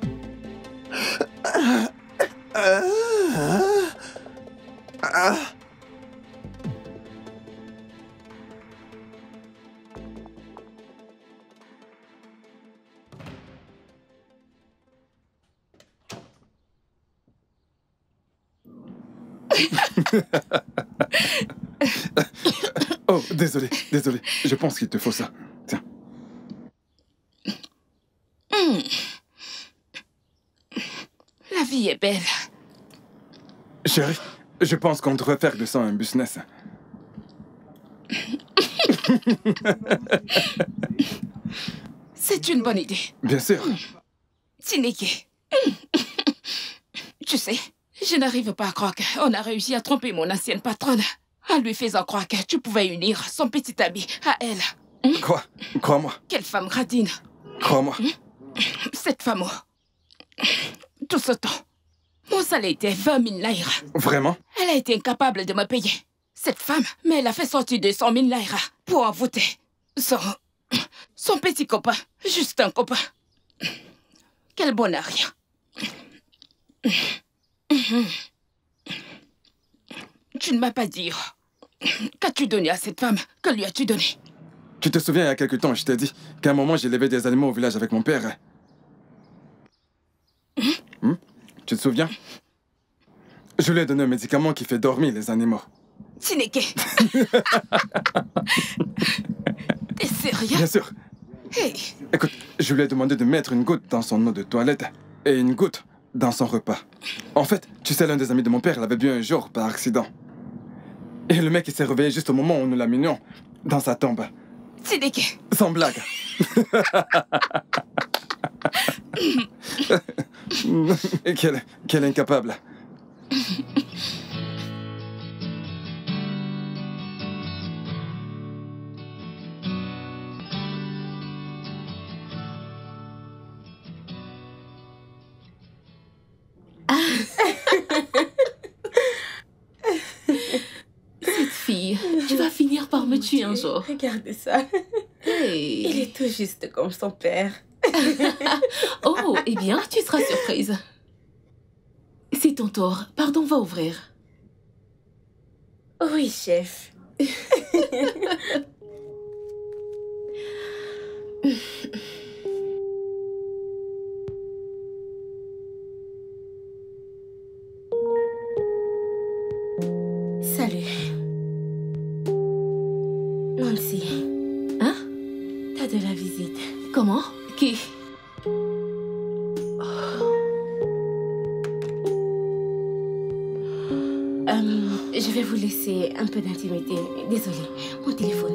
Oh, désolé, désolé. Je pense qu'il te faut ça. Tiens. La vie est belle. Chérie, je pense qu'on devrait faire de ça un business. C'est une bonne idée. Bien sûr. Tsineke. Tu sais, je n'arrive pas à croire qu'on a réussi à tromper mon ancienne patronne en lui faisant croire que tu pouvais unir son petit ami à elle. Quoi? Crois-moi. Quelle femme gradine. Crois-moi. Cette femme, tout ce temps, mon salaire était 20 000 naira. Vraiment? Elle a été incapable de me payer. Cette femme, mais elle a fait sortir 200 000 naira pour envoûter son petit copain. Juste un copain. Quel bonheur. Tu ne m'as pas dit. Qu'as-tu donné à cette femme? Que lui as-tu donné? Tu te souviens, il y a quelque temps, je t'ai dit qu'à un moment, j'ai élevé des animaux au village avec mon père. Tu te souviens? Je lui ai donné un médicament qui fait dormir les animaux. Tsineke. T'es sérieux? Bien sûr. Hey. Écoute, je lui ai demandé de mettre une goutte dans son eau de toilette et une goutte dans son repas. En fait, tu sais, l'un des amis de mon père l'avait bu un jour par accident. Et le mec, il s'est réveillé juste au moment où nous l'amenions dans sa tombe. Tsineke. Sans blague. Quel incapable. Cette fille, tu vas finir par me tuer un jour. Regardez ça. Hey. Il est tout juste comme son père. Oh, eh bien, tu seras surprise. C'est ton tour. Pardon, va ouvrir. Oui, chef. Salut. Nancy. Hein? T'as de la visite. Comment? Qui? Je vais vous laisser un peu d'intimité. Désolée, mon téléphone.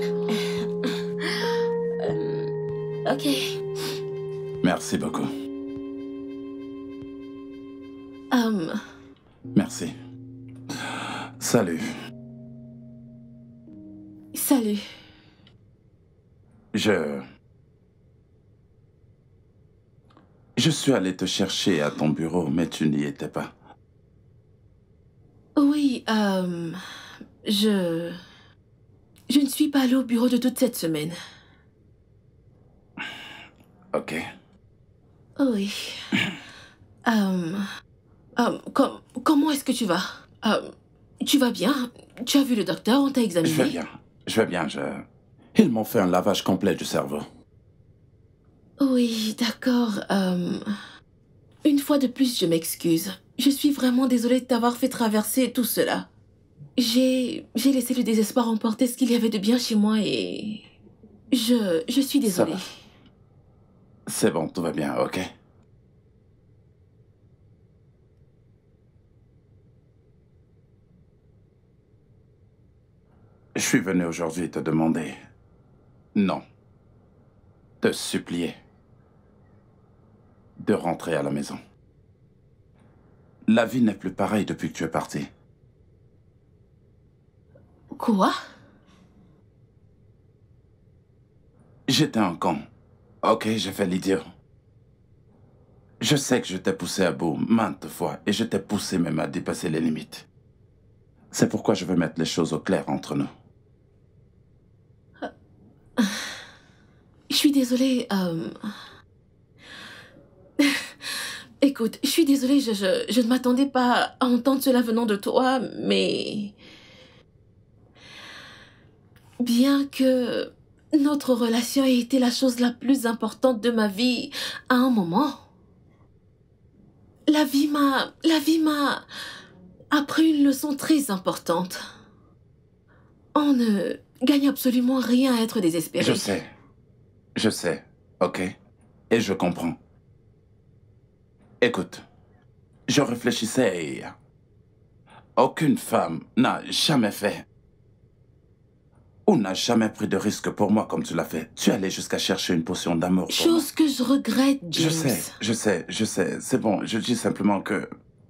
Ok. Merci beaucoup. Merci. Salut. Salut. Je suis allé te chercher à ton bureau, mais tu n'y étais pas. Oui, je ne suis pas allée au bureau de toute cette semaine. Ok. Oui. Comment est-ce que tu vas? Tu vas bien? Tu as vu le docteur? On t'a examiné? Je vais bien. Je vais bien. Ils m'ont fait un lavage complet du cerveau. Oui, d'accord. Une fois de plus, je m'excuse. Je suis vraiment désolée de t'avoir fait traverser tout cela. J'ai laissé le désespoir emporter ce qu'il y avait de bien chez moi et... Je suis désolée. Ça va. C'est bon, tout va bien, ok? Je suis venu aujourd'hui te demander... Non. te supplier de rentrer à la maison. La vie n'est plus pareille depuis que tu es parti. Quoi? J'étais un con. Ok, j'ai fait l'idiot. Je sais que je t'ai poussé à bout maintes fois et je t'ai poussé même à dépasser les limites. C'est pourquoi je veux mettre les choses au clair entre nous. Je suis désolée. Écoute, je suis désolée, je ne m'attendais pas à entendre cela venant de toi, mais... Bien que notre relation ait été la chose la plus importante de ma vie à un moment, la vie m'a appris une leçon très importante. On ne gagne absolument rien à être désespéré. Je sais, ok? Et je comprends. Écoute, je réfléchissais et... aucune femme n'a jamais fait ou n'a jamais pris de risque pour moi comme tu l'as fait. Tu es allé jusqu'à chercher une potion d'amour pour moi. Chose que je regrette, James. Je sais. C'est bon, je dis simplement que...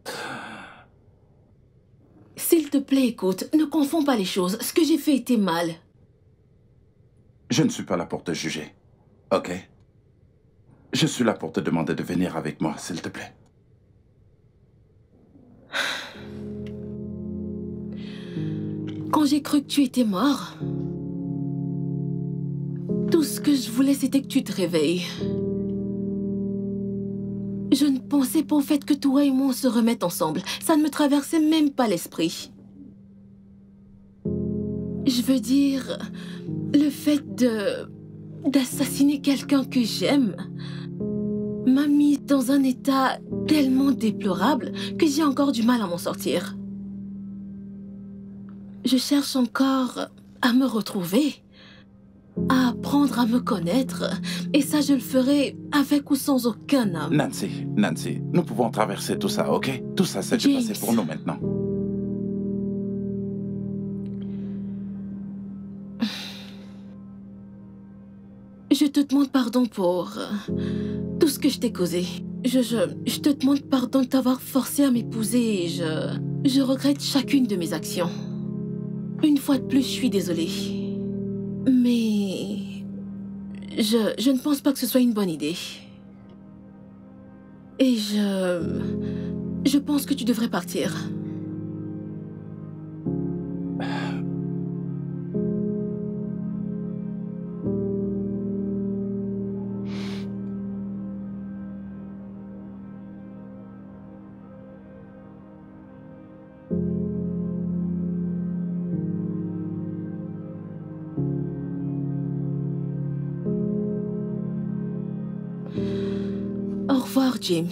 S'il te plaît, écoute, ne confonds pas les choses. Ce que j'ai fait était mal. Je ne suis pas là pour te juger, ok? Je suis là pour te demander de venir avec moi, s'il te plaît. Quand j'ai cru que tu étais mort, tout ce que je voulais, c'était que tu te réveilles. Je ne pensais pas au fait que toi et moi, on se remette ensemble. Ça ne me traversait même pas l'esprit. Je veux dire, le fait d'assassiner quelqu'un que j'aime m'a mis dans un état tellement déplorable que j'ai encore du mal à m'en sortir. Je cherche encore à me retrouver, à apprendre à me connaître, et ça je le ferai avec ou sans aucun homme. Nancy, nous pouvons traverser tout ça, ok? Tout ça, c'est du passé pour nous maintenant. Je te demande pardon pour tout ce que je t'ai causé. Je te demande pardon de t'avoir forcé à m'épouser et je regrette chacune de mes actions. Une fois de plus, je suis désolée. Mais je ne pense pas que ce soit une bonne idée. Et je pense que tu devrais partir. Au revoir, James.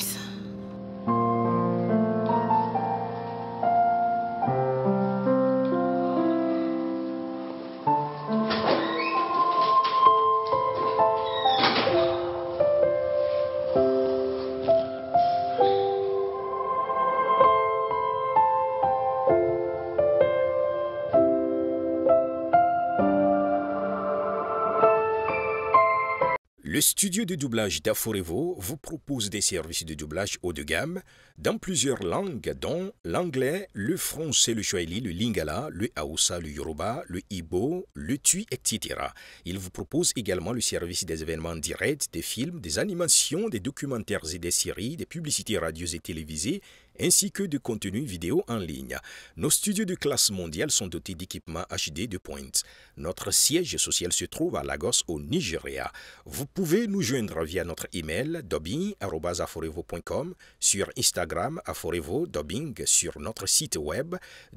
Le studio de doublage d'Aforevo vous propose des services de doublage haut de gamme dans plusieurs langues, dont l'anglais, le français, le swahili, le lingala, le hausa, le yoruba, le igbo, le tui, etc. Il vous propose également le service des événements directs, des films, des animations, des documentaires et des séries, des publicités radio et télévisées, ainsi que de contenus vidéo en ligne. Nos studios de classe mondiale sont dotés d'équipements HD de pointe. Notre siège social se trouve à Lagos, au Nigeria. Vous pouvez nous joindre via notre email dubbing@aforevo.com, sur Instagram Aforevo Dubbing, sur notre site web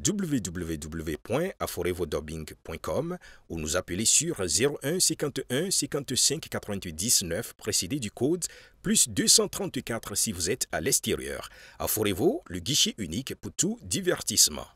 www.aforevodubbing.com ou nous appeler sur 01 51 55 88 19 précédé du code plus 234 si vous êtes à l'extérieur. Aforevo, le guichet unique pour tout divertissement.